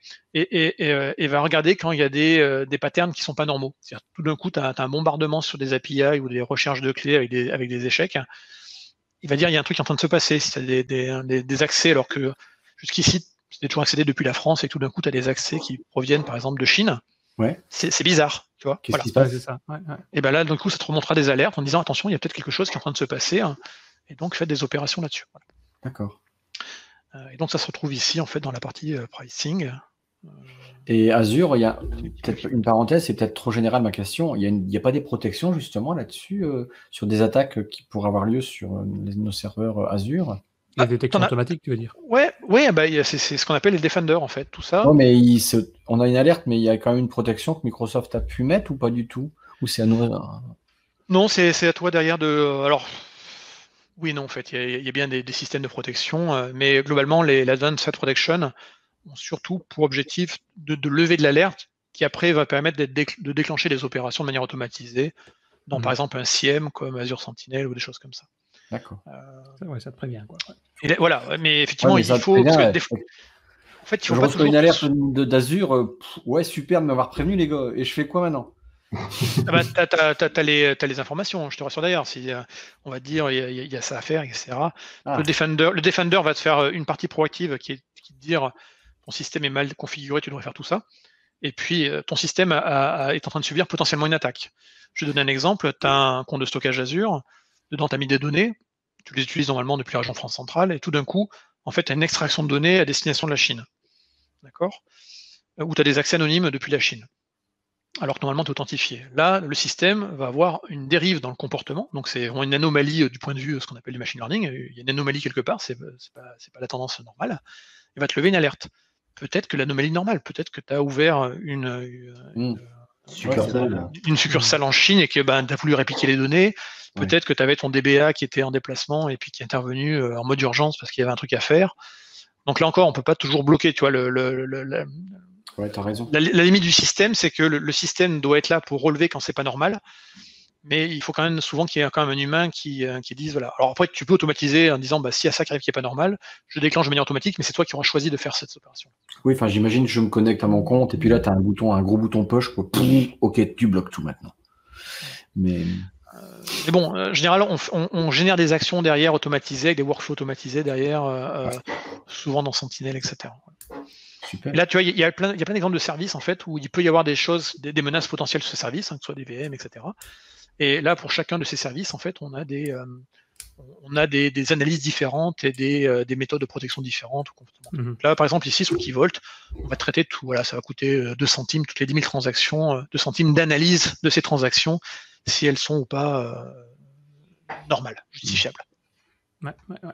et va regarder quand il y a des patterns qui sont pas normaux. C'est-à-dire, tout d'un coup, tu as un bombardement sur des API ou des recherches de clés avec des échecs. Il va dire il y a un truc qui est en train de se passer. Si tu as des accès, alors que jusqu'ici, c'était toujours accédé depuis la France, et tout d'un coup, tu as des accès qui proviennent, par exemple, de Chine. Ouais. C'est bizarre, tu vois. Qu'est-ce qui se passe, c'est ça. Et ben là, d'un coup, ça te remontera des alertes en disant attention, il y a peut-être quelque chose qui est en train de se passer. Et donc, faites des opérations là-dessus. Voilà. D'accord. Et donc, ça se retrouve ici, en fait, dans la partie pricing. Et Azure, il y a peut-être une parenthèse, c'est peut-être trop général ma question. Il n'y a pas des protections justement là-dessus, sur des attaques qui pourraient avoir lieu sur nos serveurs Azure? Les détections automatiques, tu veux dire? Ouais, c'est ce qu'on appelle les Defenders, en fait, tout ça. Non, mais on a une alerte, mais il y a quand même une protection que Microsoft a pu mettre ou pas du tout? Ou c'est à nous? Non, c'est à toi derrière de. Alors. Oui, non, en fait, il y a bien des systèmes de protection, mais globalement, l'Advanced Threat Protection ont surtout pour objectif de lever de l'alerte qui après va permettre de déclencher des opérations de manière automatisée dans, par exemple, un CIEM comme Azure Sentinel ou des choses comme ça. D'accord. Ça te prévient, quoi. Voilà, mais effectivement, il faut... En fait, il faut pas toujours... une alerte d'Azure, ouais, super de m'avoir prévenu, les gars, et je fais quoi maintenant? T'as les informations, je te rassure d'ailleurs. Si on va te dire il y a ça à faire, etc. Le Defender va te faire une partie proactive qui te dire ton système est mal configuré, tu devrais faire tout ça. Et puis ton système est en train de subir potentiellement une attaque. Je vais donner un exemple. Tu as un compte de stockage Azure, dedans tu as mis des données, tu les utilises normalement depuis la région France centrale, et tout d'un coup, en fait, tu as une extraction de données à destination de la Chine. D'accord? Ou tu as des accès anonymes depuis la Chine. Alors que normalement, tu es authentifié. Là, le système va avoir une dérive dans le comportement. Donc, c'est vraiment une anomalie du point de vue de ce qu'on appelle du machine learning. Il y a une anomalie quelque part, c'est pas la tendance normale. Il va te lever une alerte. Peut-être que l'anomalie normale, peut-être que tu as ouvert une succursale en Chine et que tu as voulu répliquer les données. Peut-être que tu avais ton DBA qui était en déplacement et puis qui est intervenu en mode urgence parce qu'il y avait un truc à faire. Donc là encore, on ne peut pas toujours bloquer, tu vois, ouais, t'as raison. La limite du système, c'est que le système doit être là pour relever quand c'est pas normal, mais il faut quand même souvent qu'il y ait quand même un humain qui dise voilà. Alors après, tu peux automatiser en disant s'il y a ça qui arrive qui est pas normal, je déclenche de manière automatique, mais c'est toi qui auras choisi de faire cette opération. Oui, enfin j'imagine que je me connecte à mon compte et puis là tu as un gros bouton push, quoi. Ok, tu bloques tout maintenant. Mais bon, en général, on génère des actions derrière automatisées, avec des workflows automatisés derrière, souvent dans Sentinel, etc. Super. Et là, tu vois, il y a plein d'exemples de services en fait où il peut y avoir des choses, des menaces potentielles sur ces services, que ce soit des VM, etc. Et là, pour chacun de ces services, en fait, on a des analyses différentes et des méthodes de protection différentes. Donc là, par exemple, ici, sur le Key Vault, on va traiter tout. Voilà, ça va coûter 2 centimes toutes les 10 000 transactions, 2 centimes d'analyse de ces transactions, si elles sont ou pas normales, justifiables. Ouais.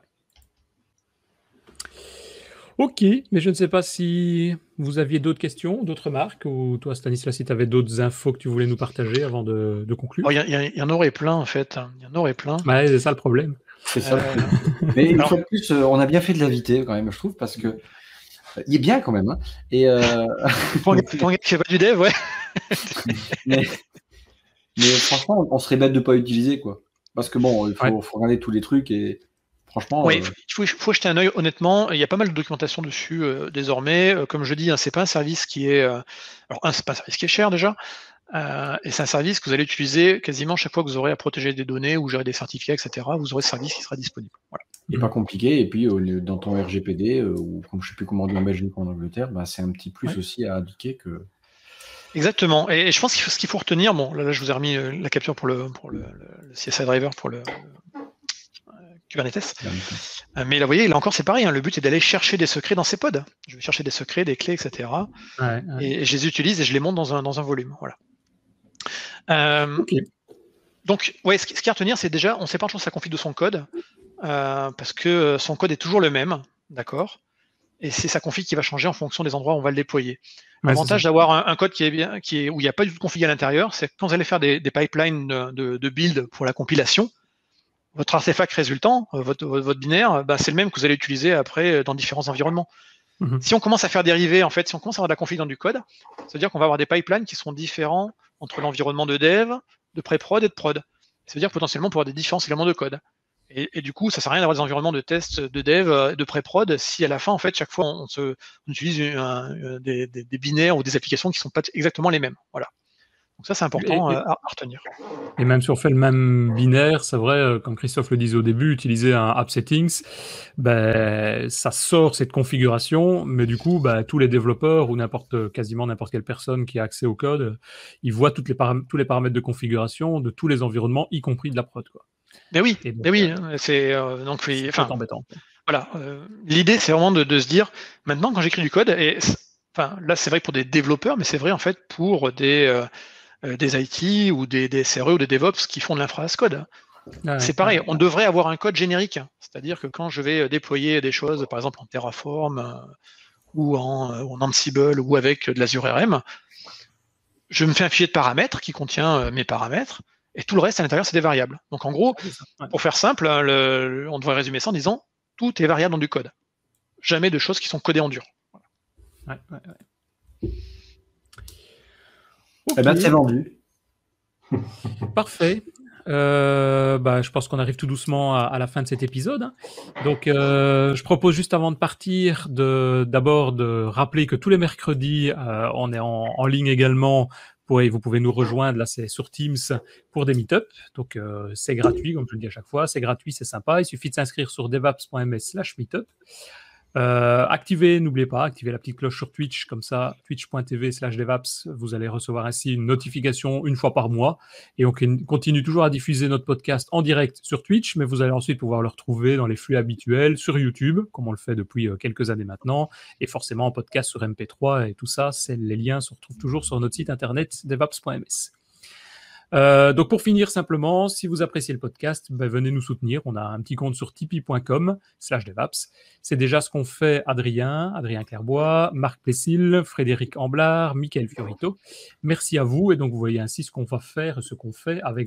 Ok, mais je ne sais pas si vous aviez d'autres questions, d'autres remarques, ou toi, Stanislas, si tu avais d'autres infos que tu voulais nous partager avant de conclure. Il y en aurait plein, en fait. Il y en aurait plein. Ouais, c'est ça le problème. C'est ça. Mais une fois de plus, on a bien fait de l'inviter, quand même, je trouve, parce que il est bien, quand même. Hein. Et pour un gars qui fait pas du dev, ouais. mais franchement, on serait bête de ne pas utiliser, quoi. Parce que bon, il faut regarder tous les trucs et franchement. Oui, il faut jeter un œil. Honnêtement, il y a pas mal de documentation dessus désormais. Comme je dis, hein, c'est pas un service qui est. C'est pas un service qui est cher déjà. Et c'est un service que vous allez utiliser quasiment chaque fois que vous aurez à protéger des données ou gérer des certificats, etc. Vous aurez ce service qui sera disponible. Voilà. Il n'est pas compliqué. Et puis, dans ton RGPD, ou comme je ne sais plus comment on dit en Belgique ou en Angleterre, c'est un petit plus aussi à indiquer que. Exactement. Et je pense que ce qu'il faut retenir, bon, là, je vous ai remis la capture pour le CSI Driver pour le Kubernetes. Mais là, vous voyez, là encore, c'est pareil. Hein, le but est d'aller chercher des secrets dans ces pods. Je vais chercher des secrets, des clés, etc. Et je les utilise et je les monte dans un volume. Voilà. Donc, ce qu'il y a à retenir, c'est déjà, on ne sait pas toujours sa config de son code, parce que son code est toujours le même, d'accord. Et c'est sa config qui va changer en fonction des endroits où on va le déployer. L'avantage d'avoir un code où il n'y a pas du tout de config à l'intérieur, c'est que quand vous allez faire des pipelines de build pour la compilation, votre artefact résultant, votre binaire, c'est le même que vous allez utiliser après dans différents environnements. Si on commence à faire dériver, en fait, si on commence à avoir de la config dans du code, ça veut dire qu'on va avoir des pipelines qui seront différents entre l'environnement de dev, de pré-prod et de prod. Ça veut dire potentiellement pour avoir des différents éléments de code. Et du coup, ça ne sert à rien d'avoir des environnements de test, de dev, de pré-prod, si à la fin, en fait, chaque fois, on utilise des binaires ou des applications qui ne sont pas exactement les mêmes. Voilà. Donc ça, c'est important à retenir. Et même si on fait le même binaire, c'est vrai, comme Christophe le disait au début, utiliser un app settings, ça sort cette configuration, mais du coup, tous les développeurs ou quasiment n'importe quelle personne qui a accès au code, ils voient tous les paramètres de configuration de tous les environnements, y compris de la prod, quoi. Mais oui, c'est embêtant. Voilà, l'idée c'est vraiment de se dire maintenant quand j'écris du code, là c'est vrai pour des développeurs, mais c'est vrai en fait pour des IT ou des SRE ou des DevOps qui font de l'infra as code. C'est pareil, on devrait avoir un code générique, c'est-à-dire que quand je vais déployer des choses, par exemple en Terraform ou en Ansible ou avec de l'Azure RM, je me fais un fichier de paramètres qui contient mes paramètres. Et tout le reste à l'intérieur, c'est des variables. Donc en gros, pour faire simple, on devrait résumer ça en disant tout est variable dans du code. Jamais de choses qui sont codées en dur. Voilà. C'est vendu. Parfait. Je pense qu'on arrive tout doucement à la fin de cet épisode. Donc, je propose juste avant de partir d'abord de rappeler que tous les mercredis, on est en ligne également. Vous pouvez nous rejoindre, là c'est sur Teams pour des meet-up, donc c'est gratuit comme je le dis à chaque fois, c'est gratuit, c'est sympa, il suffit de s'inscrire sur devaps.ms/meetup. N'oubliez pas, activez la petite cloche sur Twitch, comme ça, twitch.tv/devaps, vous allez recevoir ainsi une notification une fois par mois, et on continue toujours à diffuser notre podcast en direct sur Twitch, mais vous allez ensuite pouvoir le retrouver dans les flux habituels sur YouTube, comme on le fait depuis quelques années maintenant, et forcément en podcast sur MP3, et tout ça, les liens se retrouvent toujours sur notre site internet devaps.ms. Donc pour finir simplement, si vous appréciez le podcast, venez nous soutenir. On a un petit compte sur tipeee.com/devaps. C'est déjà ce qu'ont fait Adrien Clairbois, Marc Plessil, Frédéric Amblard, Michael Fiorito. Merci à vous. Et donc vous voyez ainsi ce qu'on va faire, ce qu'on fait avec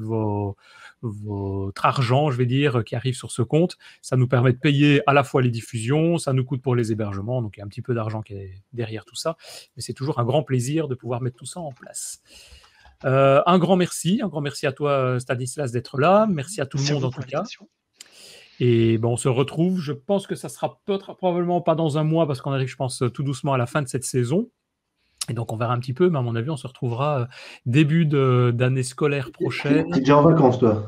votre argent, je vais dire, qui arrive sur ce compte. Ça nous permet de payer à la fois les diffusions, ça nous coûte pour les hébergements, donc il y a un petit peu d'argent qui est derrière tout ça. Mais c'est toujours un grand plaisir de pouvoir mettre tout ça en place. Un grand merci à toi Stanislas d'être là, merci à tout le monde en tout cas. Et on se retrouve, je pense que ça sera probablement pas dans un mois parce qu'on arrive je pense tout doucement à la fin de cette saison. Et donc on verra un petit peu, mais à mon avis on se retrouvera début d'année scolaire prochaine. T'es déjà en vacances toi?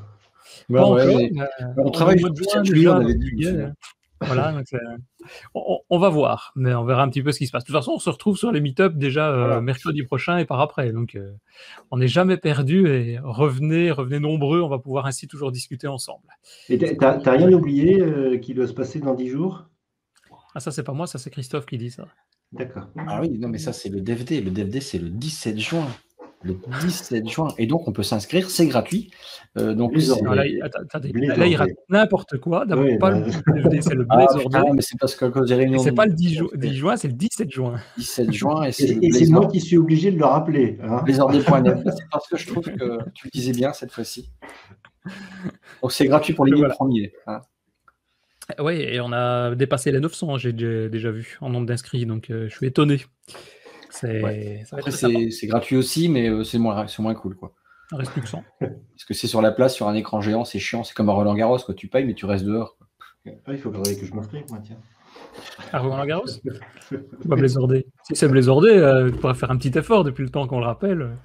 On travaille sur juillet, on avait dit. Voilà, donc on va voir, mais on verra un petit peu ce qui se passe. De toute façon, on se retrouve sur les meet-up déjà mercredi prochain et par après. Donc, on n'est jamais perdu et revenez nombreux. On va pouvoir ainsi toujours discuter ensemble. Et t'as rien oublié qui doit se passer dans 10 jours? Ah, ça, c'est pas moi, ça, c'est Christophe qui dit ça. D'accord. Ah oui, non, mais ça, c'est le DevD. Le DevD, c'est le 17 juin. Le 17 juin. Et donc, on peut s'inscrire, c'est gratuit. Donc, là, il rate n'importe quoi. D'abord, pas le DVD, c'est le Blizzard. Mais c'est parce que quand j'ai réunion. C'est pas le 10 juin, c'est le 17 juin. 17 juin. Et c'est moi qui suis obligé de le rappeler. Blizzard.net. C'est parce que je trouve que tu le disais bien cette fois-ci. Donc, c'est gratuit pour les 1000 premiers. Oui, et on a dépassé les 900, j'ai déjà vu, en nombre d'inscrits. Donc, je suis étonné. C'est gratuit aussi, mais c'est moins cool, quoi. Il reste plus que 100. Parce que c'est sur la place, sur un écran géant, c'est chiant. C'est comme à Roland-Garros, quoi. Tu payes, mais tu restes dehors. Il faut que je m'inscrive, moi, tiens. À Roland-Garros Ou à Blizzardé. Si c'est Blizzardé, tu pourrais faire un petit effort depuis le temps qu'on le rappelle.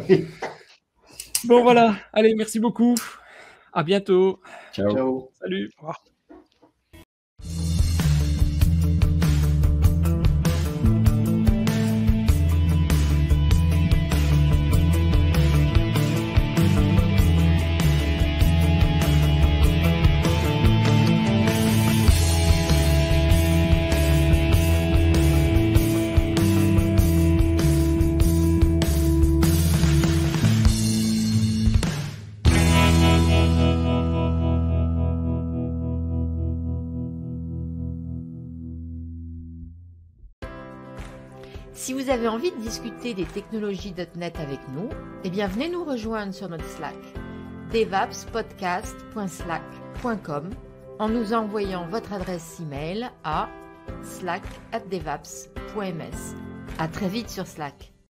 Bon, voilà. Allez, merci beaucoup. À bientôt. Ciao. Ciao. Salut. Au revoir. Si vous avez envie de discuter des technologies .NET avec nous, eh bien venez nous rejoindre sur notre Slack, devapspodcast.slack.com, en nous envoyant votre adresse email à slack@devaps.ms. À très vite sur Slack.